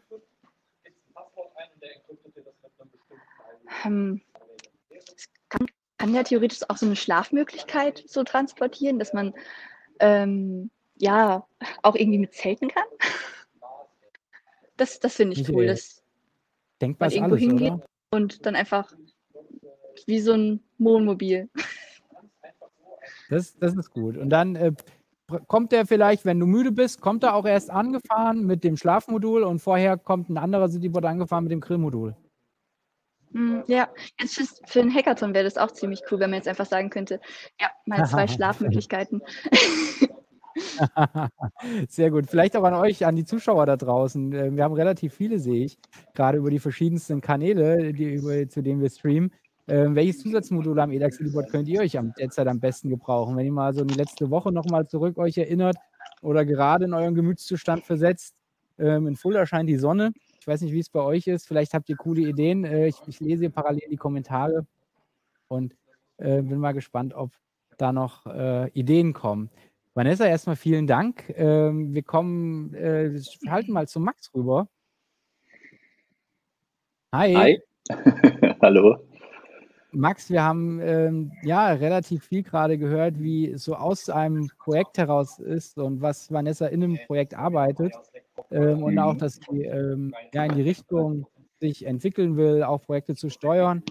Es kann ja theoretisch auch so eine Schlafmöglichkeit so transportieren, dass man ja auch irgendwie mit zelten kann. Das finde ich cool, dass denkbar man irgendwo alles, hingeht oder? und dann einfach wie so ein Wohnmobil. Das ist gut. Und dann kommt der vielleicht, wenn du müde bist, kommt er auch erst angefahren mit dem Schlafmodul und vorher kommt ein anderer Citybot angefahren mit dem Grillmodul. Ja, jetzt für einen Hackathon wäre das auch ziemlich cool, wenn man jetzt einfach sagen könnte, ja, mal 2 Schlafmöglichkeiten. Sehr gut. Vielleicht auch an euch, an die Zuschauer da draußen. Wir haben relativ viele, sehe ich, gerade über die verschiedensten Kanäle, zu denen wir streamen. Welches Zusatzmodul am EDAG Citybot könnt ihr euch derzeit am besten gebrauchen? Wenn ihr mal so in die letzte Woche nochmal zurück euch erinnert oder gerade in euren Gemütszustand versetzt, in Fulda scheint die Sonne. Ich weiß nicht, wie es bei euch ist. Vielleicht habt ihr coole Ideen. Ich lese hier parallel die Kommentare und bin mal gespannt, ob da noch Ideen kommen. Vanessa, erstmal vielen Dank. Wir halten mal zu Max rüber. Hi. Hi. Hallo. Max, wir haben ja relativ viel gerade gehört, wie es so aus einem Projekt heraus ist und was Vanessa in einem Projekt arbeitet und auch, dass sie ja in die Richtung sich entwickeln will, auch Projekte zu steuern.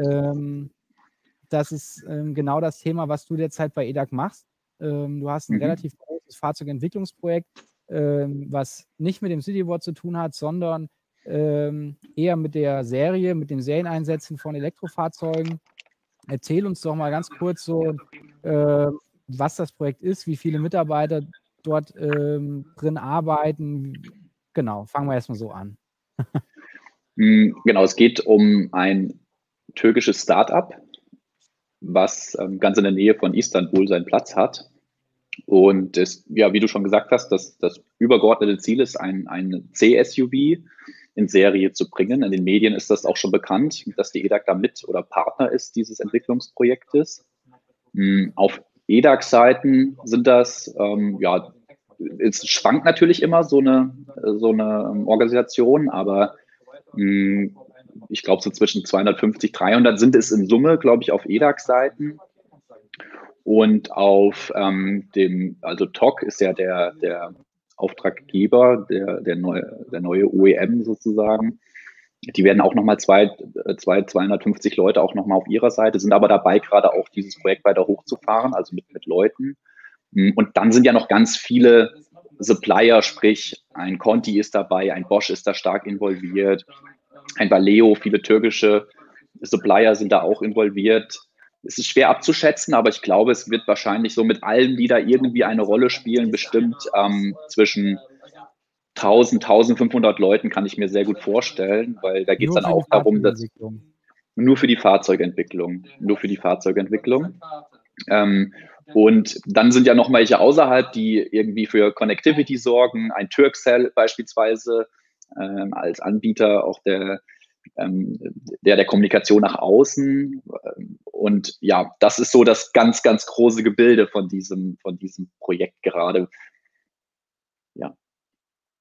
Das ist genau das Thema, was du derzeit bei EDAG machst. Du hast ein relativ großes Fahrzeugentwicklungsprojekt, was nicht mit dem Citybot zu tun hat, sondern eher mit der Serie, mit den Serieneinsätzen von Elektrofahrzeugen. Erzähl uns doch mal ganz kurz so, was das Projekt ist, wie viele Mitarbeiter dort drin arbeiten. Genau, fangen wir erstmal so an. Genau, es geht um ein türkisches Start-up, was ganz in der Nähe von Istanbul seinen Platz hat. Und ja, wie du schon gesagt hast, das übergeordnete Ziel ist, ein C-SUV in Serie zu bringen. In den Medien ist das auch schon bekannt, dass die EDAG da mit oder Partner ist dieses Entwicklungsprojektes. Auf EDAG-Seiten sind das, ja, es schwankt natürlich immer so eine Organisation, aber ich glaube, so zwischen 250, 300 sind es in Summe, glaube ich, auf EDAG-Seiten. Und auf also TOG ist ja der Auftraggeber, der neue OEM sozusagen. Die werden auch nochmal 250 Leute auch nochmal auf ihrer Seite, sind aber dabei, gerade auch dieses Projekt weiter hochzufahren, also mit Leuten. Und dann sind ja noch ganz viele Supplier, sprich ein Conti ist dabei, ein Bosch ist da stark involviert, ein Valeo, viele türkische Supplier sind da auch involviert. Es ist schwer abzuschätzen, aber ich glaube, es wird wahrscheinlich so mit allen, die da irgendwie eine Rolle spielen, bestimmt zwischen 1000, 1500 Leuten kann ich mir sehr gut vorstellen, weil da geht es dann auch darum, dass nur für die Fahrzeugentwicklung. Und dann sind ja noch welche außerhalb, die irgendwie für Connectivity sorgen. Ein Turkcell beispielsweise als Anbieter auch der Kommunikation nach außen. Und ja, das ist so das ganz, ganz große Gebilde von diesem Projekt gerade. Ja.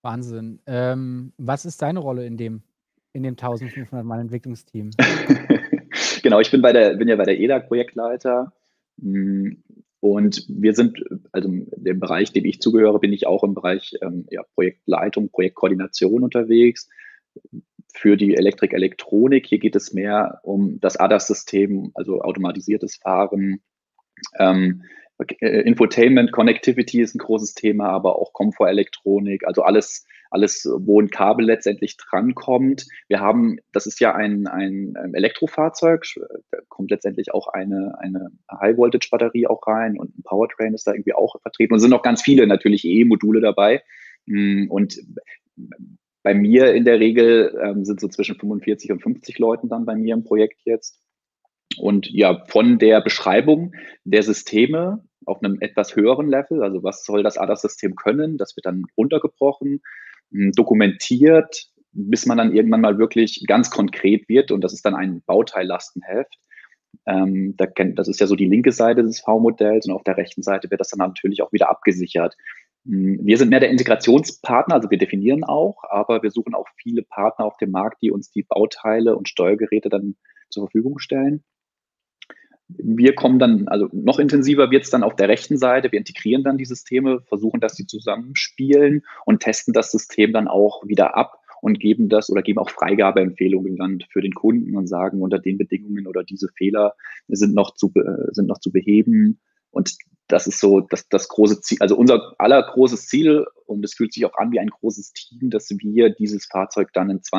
Wahnsinn. Was ist deine Rolle in dem 1500-Mann-Entwicklungsteam? Genau, ich bin ja bei der EDAG Projektleiter. Und wir sind, also im Bereich, dem ich zugehöre, bin ich auch im Bereich Projektleitung, Projektkoordination unterwegs. Für die Elektrik-Elektronik, hier geht es mehr um das ADAS-System, also automatisiertes Fahren. Infotainment, Connectivity ist ein großes Thema, aber auch Komfortelektronik, also alles, wo ein Kabel letztendlich drankommt. Wir haben, das ist ja ein Elektrofahrzeug, da kommt letztendlich auch eine High-Voltage-Batterie auch rein und ein Powertrain ist da irgendwie auch vertreten. Und es sind noch ganz viele natürlich E-Module dabei. Und bei mir in der Regel sind so zwischen 45 und 50 Leuten dann bei mir im Projekt jetzt. Und ja, von der Beschreibung der Systeme auf einem etwas höheren Level, also was soll das ADAS-System können, das wird dann runtergebrochen, dokumentiert, bis man dann irgendwann mal wirklich ganz konkret wird und das ist dann ein Bauteillastenheft. Das ist ja so die linke Seite des V-Modells und auf der rechten Seite wird das dann natürlich auch wieder abgesichert. Wir sind mehr der Integrationspartner, also wir definieren auch, aber wir suchen auch viele Partner auf dem Markt, die uns die Bauteile und Steuergeräte dann zur Verfügung stellen. Wir kommen dann, also noch intensiver wird es dann auf der rechten Seite. Wir integrieren dann die Systeme, versuchen, dass sie zusammenspielen und testen das System dann auch wieder ab und geben auch Freigabeempfehlungen dann für den Kunden und sagen, unter den Bedingungen oder diese Fehler sind noch zu beheben. Und das ist so das große Ziel, also unser allergroßes Ziel, und es fühlt sich auch an wie ein großes Team, dass wir dieses Fahrzeug dann in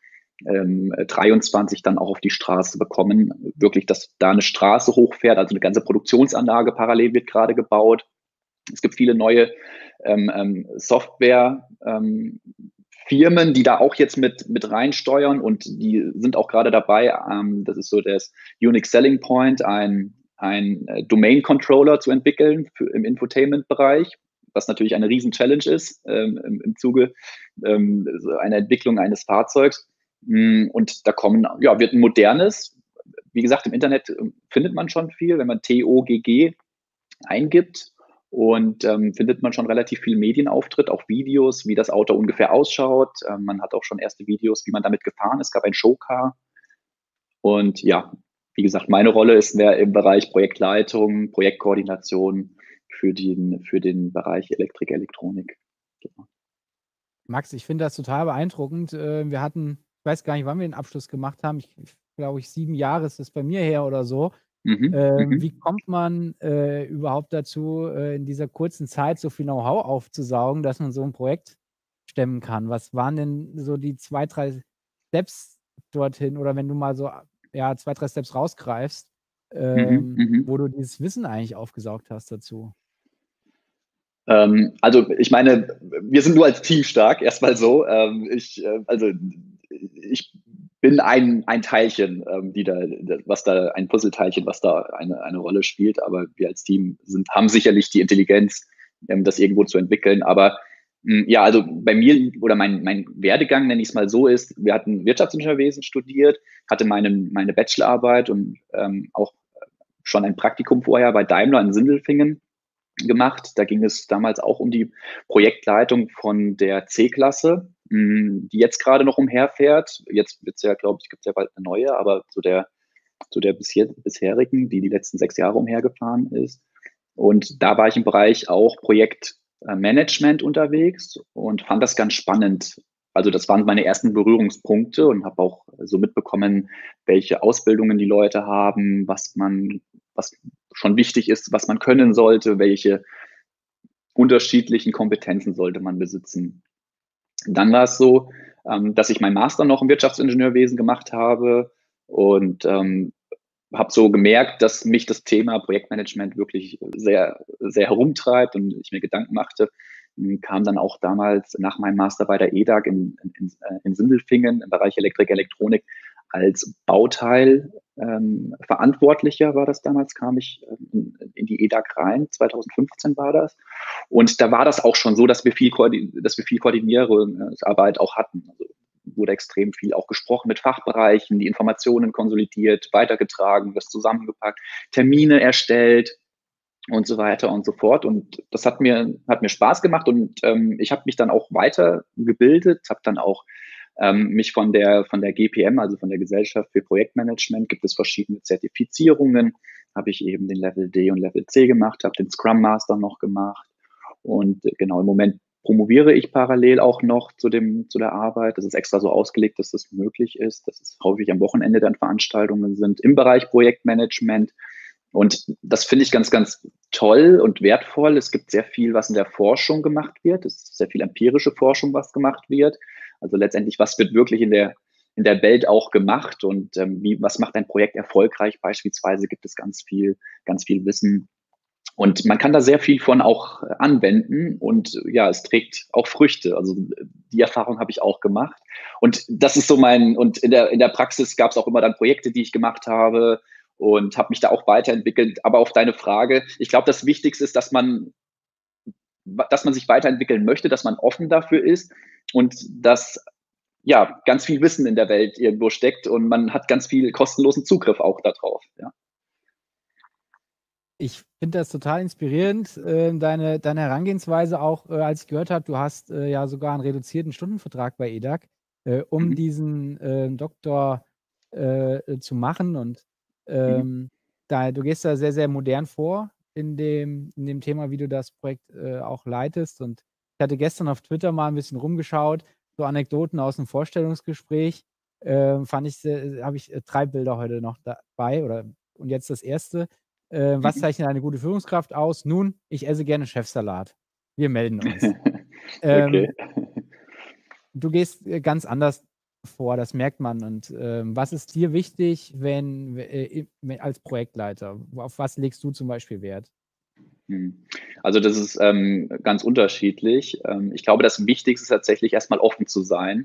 2023 dann auch auf die Straße bekommen. Wirklich, dass da eine Straße hochfährt, also eine ganze Produktionsanlage parallel wird gerade gebaut. Es gibt viele neue Software-Firmen, die da auch jetzt mit reinsteuern und die sind auch gerade dabei, das ist so das Unique Selling Point, ein Domain-Controller zu entwickeln im Infotainment-Bereich, was natürlich eine riesen Challenge ist im Zuge einer Entwicklung eines Fahrzeugs. Und da wird ein modernes, wie gesagt, im Internet findet man schon viel, wenn man TOGG eingibt und findet man schon relativ viel Medienauftritt, auch Videos, wie das Auto ungefähr ausschaut. Man hat auch schon erste Videos, wie man damit gefahren ist. Es gab ein Showcar. Und ja, wie gesagt, meine Rolle ist mehr im Bereich Projektleitung, Projektkoordination für den Bereich Elektrik, Elektronik. Genau. Max, ich finde das total beeindruckend. Wir hatten, ich weiß gar nicht, wann wir den Abschluss gemacht haben. Ich glaube, 7 Jahre ist das bei mir her oder so. Wie kommt man überhaupt dazu, in dieser kurzen Zeit so viel Know-how aufzusaugen, dass man so ein Projekt stemmen kann? Was waren denn so die 2, 3 Steps dorthin? Oder wenn du mal so 2, 3 Steps rausgreifst, wo du dieses Wissen eigentlich aufgesaugt hast dazu? Also ich meine, wir sind nur als Team stark, erstmal so. Ich bin ein Teilchen, ein Puzzleteilchen, was da eine Rolle spielt, aber wir als Team haben sicherlich die Intelligenz, das irgendwo zu entwickeln. Aber ja, also bei mir oder mein Werdegang, nenne ich es mal so, ist, wir hatten Wirtschaftsingenieurwesen studiert, hatte meine Bachelorarbeit und auch schon ein Praktikum vorher bei Daimler in Sindelfingen gemacht. Da ging es damals auch um die Projektleitung von der C-Klasse, die jetzt gerade noch umherfährt. Jetzt wird es ja, glaube ich, gibt es ja bald eine neue, aber zu der bisherigen, die letzten 6 Jahre umhergefahren ist. Und da war ich im Bereich auch Projektmanagement unterwegs und fand das ganz spannend. Also das waren meine ersten Berührungspunkte und habe auch so mitbekommen, welche Ausbildungen die Leute haben, was schon wichtig ist, was man können sollte, welche unterschiedlichen Kompetenzen sollte man besitzen. Dann war es so, dass ich meinen Master noch im Wirtschaftsingenieurwesen gemacht habe und habe so gemerkt, dass mich das Thema Projektmanagement wirklich sehr, sehr herumtreibt und ich mir Gedanken machte. Kam dann auch damals nach meinem Master bei der EDAG in Sindelfingen im Bereich Elektrik, Elektronik als Bauteilverantwortlicher war das damals, kam ich in die EDAG rein, 2015 war das. Und da war das auch schon so, dass wir viel Koordinierungsarbeit auch hatten. Also wurde extrem viel auch gesprochen mit Fachbereichen, die Informationen konsolidiert, weitergetragen, das zusammengepackt, Termine erstellt. und so weiter und so fort. Und das hat mir Spaß gemacht und ich habe mich dann auch weitergebildet, habe dann auch mich von der GPM, also von der Gesellschaft für Projektmanagement, gibt es verschiedene Zertifizierungen, habe ich eben den Level D und Level C gemacht, habe den Scrum Master noch gemacht und genau im Moment promoviere ich parallel auch noch zu der Arbeit. Das ist extra so ausgelegt, dass das möglich ist, dass es häufig am Wochenende dann Veranstaltungen sind im Bereich Projektmanagement. Und das finde ich ganz, ganz toll und wertvoll. Es gibt sehr viel, was in der Forschung gemacht wird. Es ist sehr viel empirische Forschung, was gemacht wird. Also letztendlich, was wird wirklich in der Welt auch gemacht und was macht ein Projekt erfolgreich? Beispielsweise gibt es ganz viel Wissen. Und man kann da sehr viel von auch anwenden und ja, es trägt auch Früchte. Also die Erfahrung habe ich auch gemacht. Und das ist so und in der Praxis gab es auch immer dann Projekte, die ich gemacht habe und habe mich da auch weiterentwickelt. Aber auf deine Frage, ich glaube, das Wichtigste ist, dass man sich weiterentwickeln möchte, dass man offen dafür ist und dass ja ganz viel Wissen in der Welt irgendwo steckt und man hat ganz viel kostenlosen Zugriff auch darauf. Ja. Ich finde das total inspirierend, deine Herangehensweise auch, als ich gehört habe, du hast ja sogar einen reduzierten Stundenvertrag bei EDAG, um diesen Doktor zu machen. Und du gehst da sehr, sehr modern vor in dem Thema, wie du das Projekt auch leitest. Und ich hatte gestern auf Twitter mal ein bisschen rumgeschaut, so Anekdoten aus dem Vorstellungsgespräch. Habe ich 3 Bilder heute noch dabei und jetzt das erste. Was zeichnet eine gute Führungskraft aus? Nun, ich esse gerne Chefsalat. Wir melden uns. Okay. Du gehst ganz anders vor, das merkt man. Und was ist dir wichtig, als Projektleiter? Auf was legst du zum Beispiel Wert? Also das ist ganz unterschiedlich. Ich glaube, das Wichtigste ist tatsächlich erstmal offen zu sein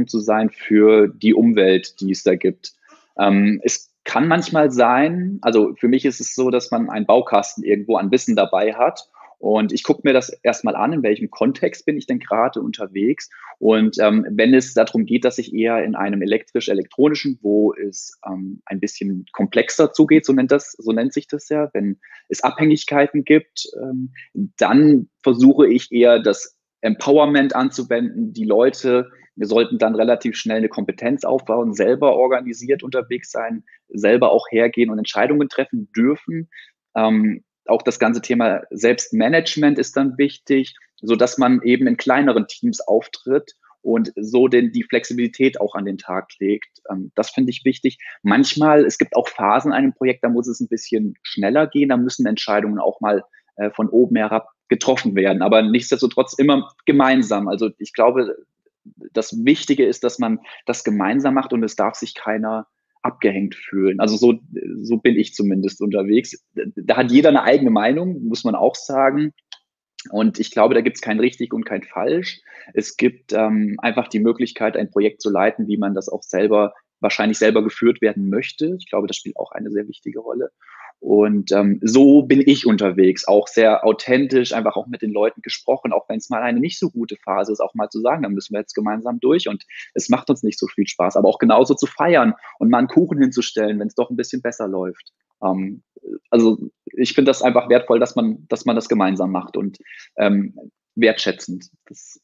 für die Umwelt, die es da gibt. Es kann manchmal sein, also für mich ist es so, dass man einen Baukasten irgendwo an Wissen dabei hat und ich gucke mir das erstmal an, in welchem Kontext bin ich denn gerade unterwegs und wenn es darum geht, dass ich eher in einem elektrisch-elektronischen, wo es ein bisschen komplexer zugeht, so nennt sich das ja, wenn es Abhängigkeiten gibt, dann versuche ich eher das Empowerment anzuwenden. Wir sollten dann relativ schnell eine Kompetenz aufbauen, selber organisiert unterwegs sein, selber auch hergehen und Entscheidungen treffen dürfen. Auch das ganze Thema Selbstmanagement ist dann wichtig, so dass man eben in kleineren Teams auftritt und so denn die Flexibilität auch an den Tag legt. Das finde ich wichtig. Manchmal, es gibt auch Phasen in einem Projekt, da muss es ein bisschen schneller gehen, da müssen Entscheidungen auch mal von oben herab getroffen werden, aber nichtsdestotrotz immer gemeinsam. Also ich glaube, das Wichtige ist, dass man das gemeinsam macht und es darf sich keiner abgehängt fühlen. Also so bin ich zumindest unterwegs. Da hat jeder eine eigene Meinung, muss man auch sagen. Und ich glaube, da gibt es kein richtig und kein falsch. Es gibt einfach die Möglichkeit, ein Projekt zu leiten, wie man das auch wahrscheinlich selber geführt werden möchte. Ich glaube, das spielt auch eine sehr wichtige Rolle. Und so bin ich unterwegs, auch sehr authentisch, einfach auch mit den Leuten gesprochen, auch wenn es mal eine nicht so gute Phase ist, auch mal zu sagen, dann müssen wir jetzt gemeinsam durch und es macht uns nicht so viel Spaß, aber auch genauso zu feiern und mal einen Kuchen hinzustellen, wenn es doch ein bisschen besser läuft. Also ich finde das einfach wertvoll, dass man das gemeinsam macht und wertschätzend. Das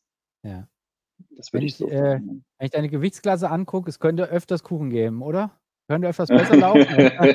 würde ich so sagen. Wenn ich deine Gewichtsklasse angucke, es könnte öfters Kuchen geben, oder? Könnte öfters besser laufen.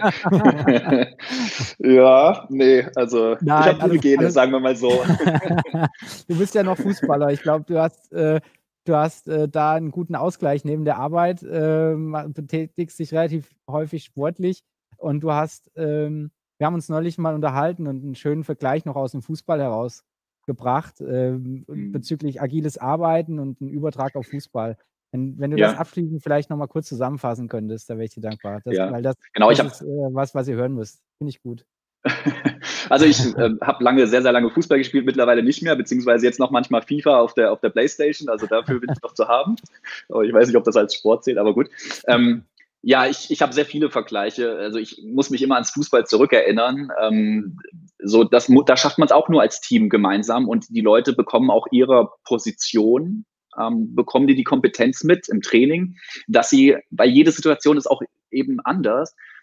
Ja, nee, also Nein, ich habe gute Gene, sagen wir mal so. Du bist ja noch Fußballer. Ich glaube, du hast da einen guten Ausgleich neben der Arbeit, betätigst dich relativ häufig sportlich und wir haben uns neulich mal unterhalten und einen schönen Vergleich noch aus dem Fußball herausgebracht bezüglich agiles Arbeiten und einen Übertrag auf Fußball. Wenn du das abschließend vielleicht noch mal kurz zusammenfassen könntest, da wäre ich dir dankbar. Weil das ist was ihr hören müsst. Finde ich gut. Also ich habe sehr, sehr lange Fußball gespielt, mittlerweile nicht mehr, beziehungsweise jetzt noch manchmal FIFA auf der Playstation, also dafür bin ich noch zu haben. Aber ich weiß nicht, ob das als Sport zählt, aber gut. Ja, ich habe sehr viele Vergleiche. Also ich muss mich immer ans Fußball zurückerinnern. Da schafft man es auch nur als Team gemeinsam und die Leute bekommen auch ihre Position, bekommen die Kompetenz mit im Training, dass weil jede Situation ist auch eben anders,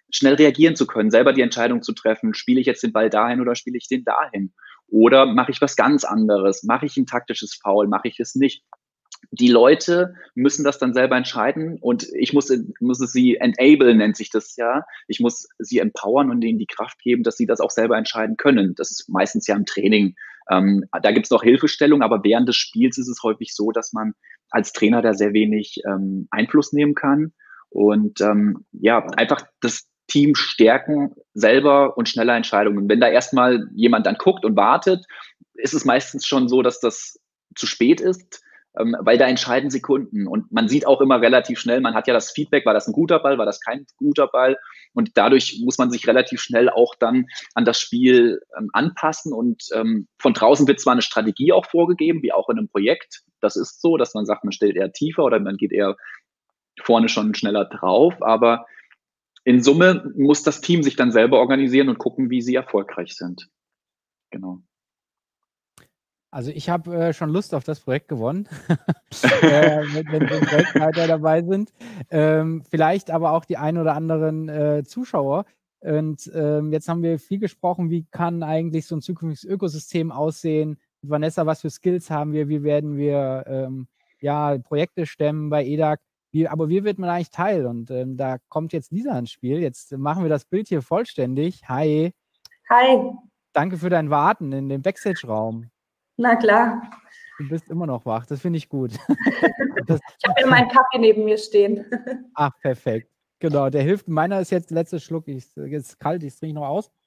schnell reagieren zu können, selber die Entscheidung zu treffen, spiele ich jetzt den Ball dahin oder spiele ich den dahin? Oder mache ich was ganz anderes? Mache ich ein taktisches Foul? Mache ich es nicht? Die Leute müssen das dann selber entscheiden und ich muss es sie enablen, nennt sich das ja. Ich muss sie empowern und ihnen die Kraft geben, dass sie das auch selber entscheiden können. Das ist meistens ja im Training. Da gibt es noch Hilfestellung, aber während des Spiels ist es häufig so, dass man als Trainer da sehr wenig Einfluss nehmen kann und ja, einfach das Team stärken, selber und schneller Entscheidungen. Wenn da erstmal jemand dann guckt und wartet, ist es meistens schon so, dass das zu spät ist, weil da entscheiden Sekunden und man sieht auch immer relativ schnell, man hat ja das Feedback, war das ein guter Ball, war das kein guter Ball und dadurch muss man sich relativ schnell auch dann an das Spiel anpassen und von draußen wird zwar eine Strategie auch vorgegeben, wie auch in einem Projekt, das ist so, dass man sagt, man stellt eher tiefer oder man geht eher vorne schon schneller drauf, aber in Summe muss das Team sich dann selber organisieren und gucken, wie sie erfolgreich sind. Genau. Also ich habe schon Lust auf das Projekt gewonnen, wenn Projektleiter dabei sind. Vielleicht aber auch die ein oder anderen Zuschauer. Und jetzt haben wir viel gesprochen, wie kann eigentlich so ein zukünftiges Ökosystem aussehen? Vanessa, was für Skills haben wir? Wie werden wir ja, Projekte stemmen bei EDAG? Aber wie wird man eigentlich Teil? Und da kommt jetzt Lisa ins Spiel. Jetzt machen wir das Bild hier vollständig. Hi. Hi. Danke für dein Warten in dem Backstage-Raum. Na klar. Du bist immer noch wach, das finde ich gut. Ich habe ja meinen Kaffee neben mir stehen. Ach, perfekt. Genau, der hilft. Meiner ist jetzt letzter Schluck. Jetzt kalt, ich trinke noch aus.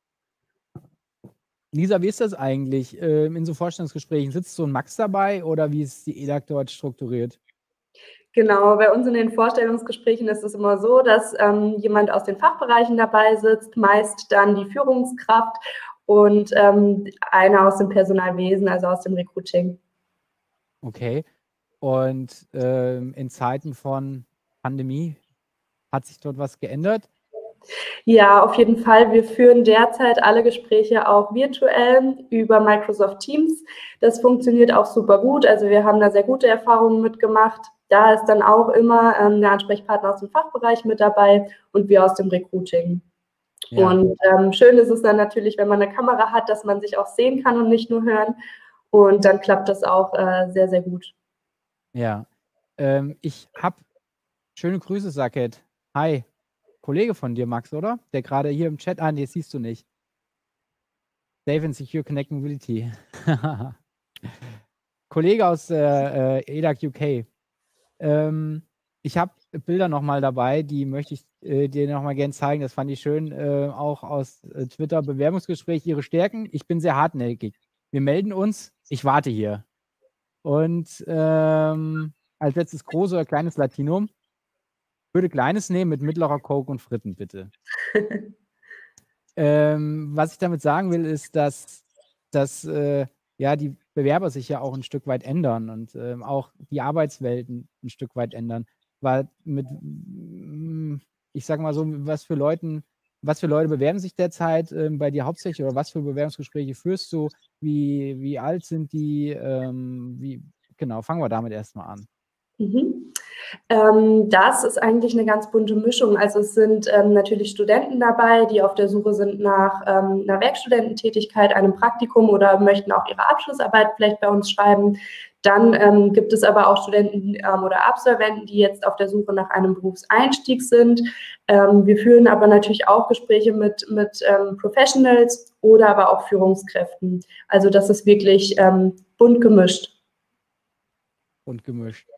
Lisa, wie ist das eigentlich in so Vorstellungsgesprächen? Sitzt so ein Max dabei oder wie ist die EDAG dort strukturiert? Genau, bei uns in den Vorstellungsgesprächen ist es immer so, dass jemand aus den Fachbereichen dabei sitzt, meist dann die Führungskraft und einer aus dem Personalwesen, also aus dem Recruiting. Okay. Und in Zeiten von Pandemie hat sich dort was geändert? Ja, auf jeden Fall. Wir führen derzeit alle Gespräche auch virtuell über Microsoft Teams. Das funktioniert auch super gut. Also wir haben da sehr gute Erfahrungen mitgemacht. Da ist dann auch immer der Ansprechpartner aus dem Fachbereich mit dabei und wir aus dem Recruiting. Ja. Und schön ist es dann natürlich, wenn man eine Kamera hat, dass man sich auch sehen kann und nicht nur hören. Und dann klappt das auch sehr, sehr gut. Ja, ich habe schöne Grüße, Saket. Hi, Kollege von dir, Max, oder? Der gerade hier im Chat, nee, siehst du nicht. Safe and Secure Connect Mobility. Kollege aus EDAG UK. Ich habe Bilder nochmal dabei, die möchte ich dir nochmal gerne zeigen. Das fand ich schön, auch aus Twitter, Bewerbungsgespräch, ihre Stärken. Ich bin sehr hartnäckig. Wir melden uns, ich warte hier. Und als letztes großes oder kleines Latinum. Ich würde kleines nehmen mit mittlerer Coke und Fritten, bitte. Was ich damit sagen will, ist, dass ja, die Bewerber sich ja auch ein Stück weit ändern und auch die Arbeitswelten ein Stück weit ändern. Weil ich sage mal so, was für Leute bewerben sich derzeit bei dir hauptsächlich oder was für Bewerbungsgespräche führst du? Wie alt sind die? Genau, fangen wir damit erstmal an. Mhm. Das ist eigentlich eine ganz bunte Mischung. Also es sind natürlich Studenten dabei, die auf der Suche sind nach einer Werkstudententätigkeit, einem Praktikum oder möchten auch ihre Abschlussarbeit vielleicht bei uns schreiben. Dann gibt es aber auch Studenten oder Absolventen, die jetzt auf der Suche nach einem Berufseinstieg sind. Wir führen aber natürlich auch Gespräche mit Professionals oder aber auch Führungskräften. Also das ist wirklich bunt gemischt. Bunt gemischt.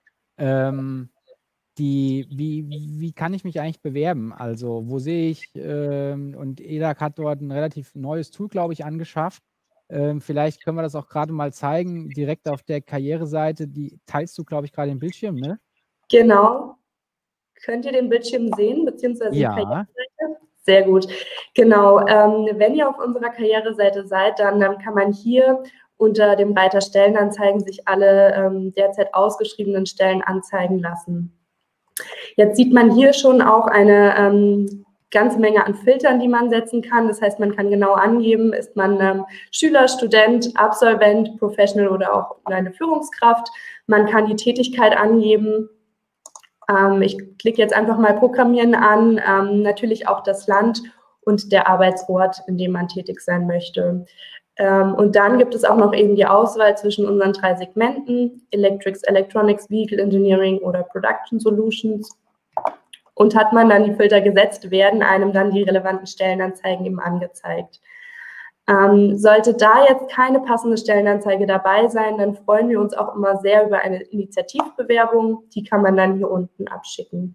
Wie kann ich mich eigentlich bewerben? Also, wo sehe ich, und EDAG hat dort ein relativ neues Tool, glaube ich, angeschafft. Vielleicht können wir das auch gerade mal zeigen, direkt auf der Karriereseite. Die teilst du, glaube ich, gerade den Bildschirm, ne? Genau. Könnt ihr den Bildschirm sehen, beziehungsweise die Ja. Karriereseite? Sehr gut. Genau. Wenn ihr auf unserer Karriereseite seid, dann kann man hier unter dem Reiter Stellenanzeigen sich alle derzeit ausgeschriebenen Stellen anzeigen lassen. Jetzt sieht man hier schon auch eine ganze Menge an Filtern, die man setzen kann. Das heißt, man kann genau angeben, ist man Schüler, Student, Absolvent, Professional oder auch eine Führungskraft. Man kann die Tätigkeit angeben. Ich klicke jetzt einfach mal Programmieren an, natürlich auch das Land und der Arbeitsort, in dem man tätig sein möchte. Und dann gibt es auch noch eben die Auswahl zwischen unseren 3 Segmenten, Electrics, Electronics, Vehicle Engineering oder Production Solutions. Und hat man dann die Filter gesetzt, werden einem dann die relevanten Stellenanzeigen eben angezeigt. Sollte da jetzt keine passende Stellenanzeige dabei sein, dann freuen wir uns auch immer sehr über eine Initiativbewerbung. Die kann man dann hier unten abschicken.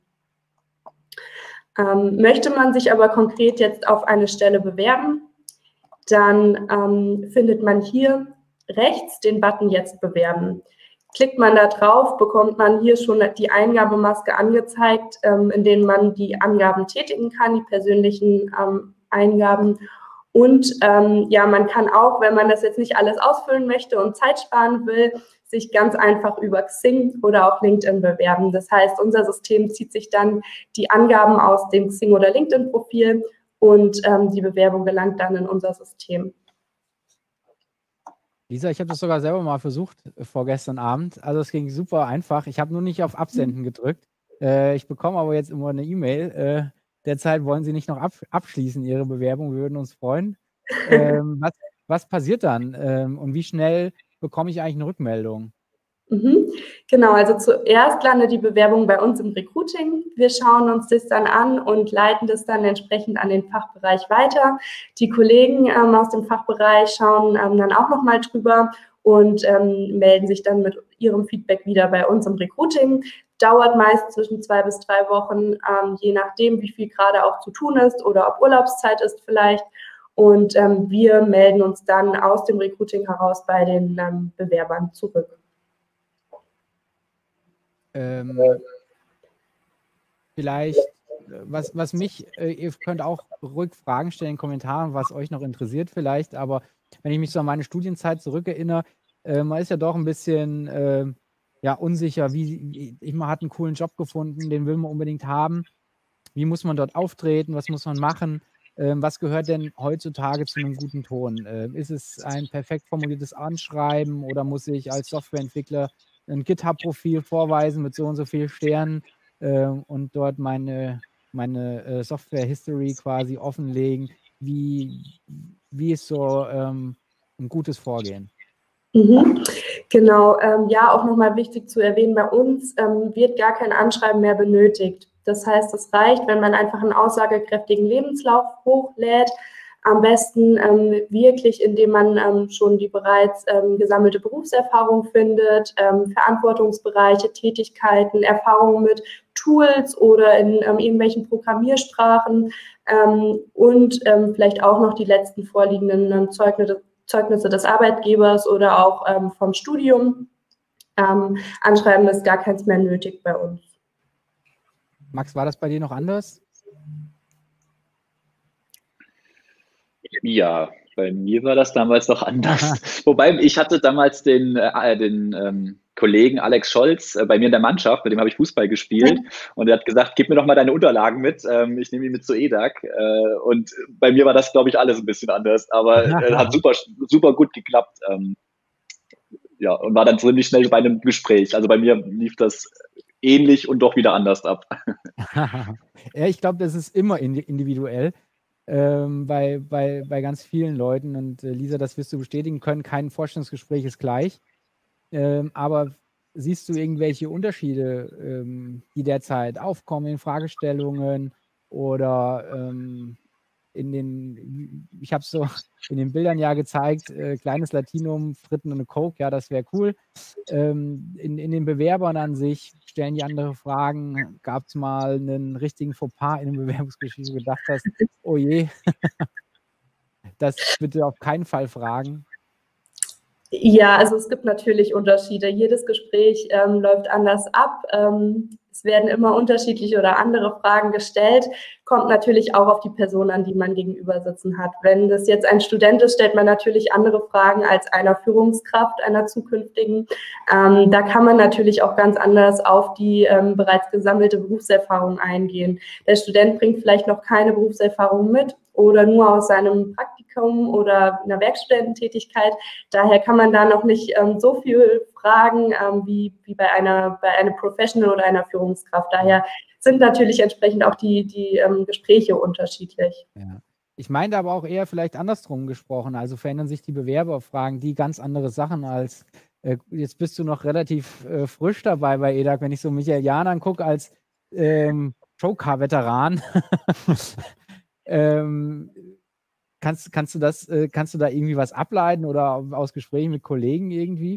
Möchte man sich aber konkret jetzt auf eine Stelle bewerben, dann findet man hier rechts den Button Jetzt bewerben. Klickt man da drauf, bekommt man hier schon die Eingabemaske angezeigt, in denen man die Angaben tätigen kann, die persönlichen Eingaben. Und ja, man kann auch, wenn man das jetzt nicht alles ausfüllen möchte und Zeit sparen will, sich ganz einfach über Xing oder auch LinkedIn bewerben. Das heißt, unser System zieht sich dann die Angaben aus dem Xing- oder LinkedIn-Profil und die Bewerbung gelangt dann in unser System. Lisa, ich habe das sogar selber mal versucht vorgestern Abend. Also es ging super einfach. Ich habe nur nicht auf Absenden gedrückt. Ich bekomme aber jetzt immer eine E-Mail. Derzeit wollen Sie nicht noch abschließen, Ihre Bewerbung. Wir würden uns freuen. Was passiert dann? Und wie schnell bekomme ich eigentlich eine Rückmeldung? Genau, also zuerst landet die Bewerbung bei uns im Recruiting. Wir schauen uns das dann an und leiten das dann entsprechend an den Fachbereich weiter. Die Kollegen aus dem Fachbereich schauen dann auch nochmal drüber und melden sich dann mit ihrem Feedback wieder bei uns im Recruiting. Dauert meist zwischen 2 bis 3 Wochen, je nachdem, wie viel gerade auch zu tun ist oder ob Urlaubszeit ist vielleicht. Und wir melden uns dann aus dem Recruiting heraus bei den Bewerbern zurück. Vielleicht, was mich, ihr könnt auch ruhig Fragen stellen in den Kommentaren, was euch noch interessiert vielleicht, aber wenn ich mich so an meine Studienzeit zurückerinnere, man ist ja doch ein bisschen ja, unsicher, man hat einen coolen Job gefunden, den will man unbedingt haben. Wie muss man dort auftreten, was muss man machen? Was gehört denn heutzutage zu einem guten Ton? Ist es ein perfekt formuliertes Anschreiben oder muss ich als Softwareentwickler ein GitHub-Profil vorweisen mit so und so vielen Sternen und dort meine Software-History quasi offenlegen? Wie ist so ein gutes Vorgehen? Genau, ja, auch nochmal wichtig zu erwähnen, bei uns wird gar kein Anschreiben mehr benötigt. Das heißt, es reicht, wenn man einfach einen aussagekräftigen Lebenslauf hochlädt, am besten wirklich, indem man schon die bereits gesammelte Berufserfahrung findet, Verantwortungsbereiche, Tätigkeiten, Erfahrungen mit Tools oder in irgendwelchen Programmiersprachen und vielleicht auch noch die letzten vorliegenden Zeugnisse des Arbeitgebers oder auch vom Studium. Anschreiben ist gar keins mehr nötig bei uns. Max, war das bei dir noch anders? Ja, bei mir war das damals noch anders. Wobei, ich hatte damals den Kollegen Alex Scholz bei mir in der Mannschaft, mit dem habe ich Fußball gespielt und er hat gesagt, gib mir doch mal deine Unterlagen mit, ich nehme die mit zu EDAG und bei mir war das, glaube ich, alles ein bisschen anders, aber hat super gut geklappt. Ja, und war dann ziemlich schnell bei einem Gespräch. Also bei mir lief das ähnlich und doch wieder anders ab. Ja, ich glaube, das ist immer individuell. Bei ganz vielen Leuten und Lisa, das wirst du bestätigen können, kein Vorstellungsgespräch ist gleich. Aber siehst du irgendwelche Unterschiede, die derzeit aufkommen in Fragestellungen oder ich habe es so in den Bildern ja gezeigt, kleines Latinum, Fritten und eine Coke, ja, das wäre cool. In den Bewerbern an sich stellen die andere Fragen. Gab es mal einen richtigen Fauxpas in einem Bewerbungsgespräch, wo du gedacht hast, oh je, das bitte auf keinen Fall fragen? Ja, also es gibt natürlich Unterschiede. Jedes Gespräch läuft anders ab. Es werden immer unterschiedliche oder andere Fragen gestellt. Kommt natürlich auch auf die Person an, die man gegenüber sitzen hat. Wenn das jetzt ein Student ist, stellt man natürlich andere Fragen als einer Führungskraft, einer zukünftigen. Da kann man natürlich auch ganz anders auf die bereits gesammelte Berufserfahrung eingehen. Der Student bringt vielleicht noch keine Berufserfahrung mit oder nur aus seinem Praktikum oder einer Werkstudententätigkeit. Daher kann man da noch nicht so viel fragen wie bei einer Professional oder einer Führungskraft. Daher sind natürlich entsprechend auch die Gespräche unterschiedlich. Ja. Ich meinte aber auch eher vielleicht andersrum gesprochen. Also verändern sich die Bewerberfragen, die ganz andere Sachen als, jetzt bist du noch relativ frisch dabei bei EDAG, wenn ich so Michael Jahn angucke als Showcar-Veteran. Kannst du da irgendwie was ableiten oder aus Gesprächen mit Kollegen irgendwie?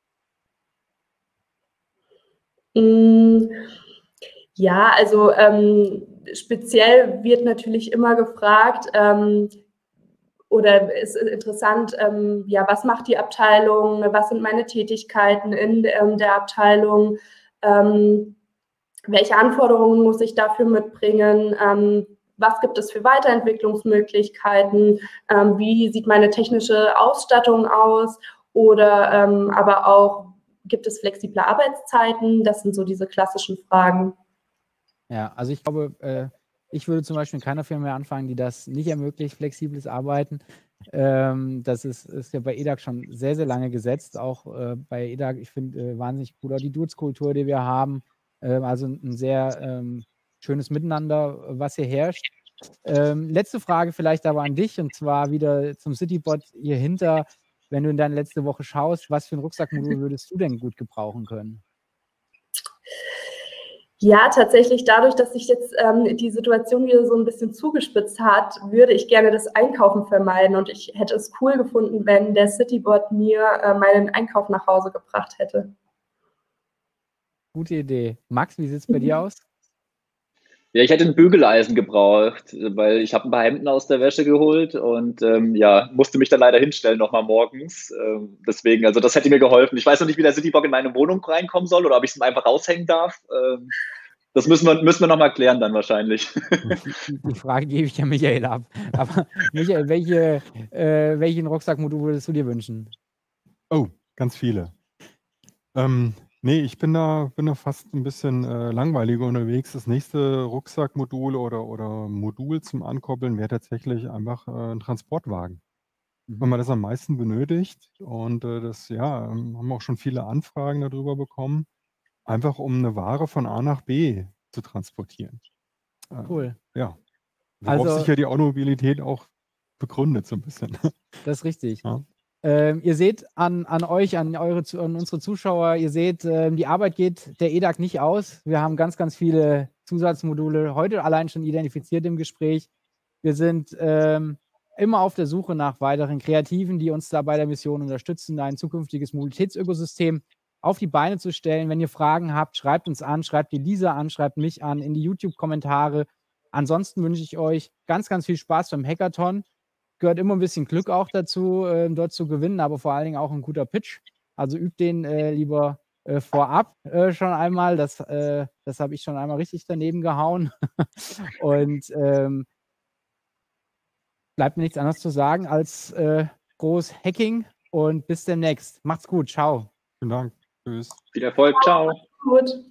Ja, also speziell wird natürlich immer gefragt, oder ist interessant, ja, was macht die Abteilung, was sind meine Tätigkeiten in der Abteilung, welche Anforderungen muss ich dafür mitbringen, was gibt es für Weiterentwicklungsmöglichkeiten, wie sieht meine technische Ausstattung aus oder aber auch, gibt es flexible Arbeitszeiten? Das sind so diese klassischen Fragen. Ja, also ich glaube, ich würde zum Beispiel in keiner Firma mehr anfangen, die das nicht ermöglicht, flexibles Arbeiten. Das ist ja bei EDAG schon sehr, sehr lange gesetzt. Auch bei EDAG, ich finde wahnsinnig cool auch die Dudes-Kultur, die wir haben. Also ein sehr schönes Miteinander, was hier herrscht. Letzte Frage vielleicht aber an dich und zwar wieder zum Citybot hier hinter. Wenn du in deine letzte Woche schaust, was für ein Rucksackmodul würdest du denn gut gebrauchen können? Ja, tatsächlich dadurch, dass sich jetzt die Situation wieder so ein bisschen zugespitzt hat, würde ich gerne das Einkaufen vermeiden und ich hätte es cool gefunden, wenn der Citybot mir meinen Einkauf nach Hause gebracht hätte. Gute Idee. Max, wie sieht es bei dir aus? Ja, ich hätte ein Bügeleisen gebraucht, weil ich habe ein paar Hemden aus der Wäsche geholt und ja, musste mich dann leider hinstellen nochmal morgens. Deswegen, also das hätte mir geholfen. Ich weiß noch nicht, wie der Citybot in meine Wohnung reinkommen soll oder ob ich es einfach raushängen darf. Das müssen wir nochmal klären dann wahrscheinlich. Die Frage gebe ich ja Michael ab. Aber Michael, welchen Rucksackmodul würdest du dir wünschen? Oh, ganz viele. Nee, ich bin da fast ein bisschen langweiliger unterwegs. Das nächste Rucksackmodul oder Modul zum Ankoppeln wäre tatsächlich einfach ein Transportwagen. Wenn man das am meisten benötigt und das, ja, haben auch schon viele Anfragen darüber bekommen, einfach um eine Ware von A nach B zu transportieren. Cool. Ja, worauf sich ja die Automobilität auch begründet so ein bisschen. Das ist richtig. Ja. Ihr seht an euch, an unsere Zuschauer, ihr seht, die Arbeit geht der EDAG nicht aus. Wir haben ganz, ganz viele Zusatzmodule heute allein schon identifiziert im Gespräch. Wir sind immer auf der Suche nach weiteren Kreativen, die uns da bei der Mission unterstützen, ein zukünftiges Mobilitätsökosystem auf die Beine zu stellen. Wenn ihr Fragen habt, schreibt uns an, schreibt die Lisa an, schreibt mich an in die YouTube-Kommentare. Ansonsten wünsche ich euch ganz, ganz viel Spaß beim Hackathon. Gehört immer ein bisschen Glück auch dazu, dort zu gewinnen, aber vor allen Dingen auch ein guter Pitch. Also übt den lieber vorab schon einmal. Das habe ich schon einmal richtig daneben gehauen. Und bleibt mir nichts anderes zu sagen als groß Hacking und bis demnächst. Macht's gut. Ciao. Vielen Dank. Tschüss. Viel Erfolg. Ciao. Gut.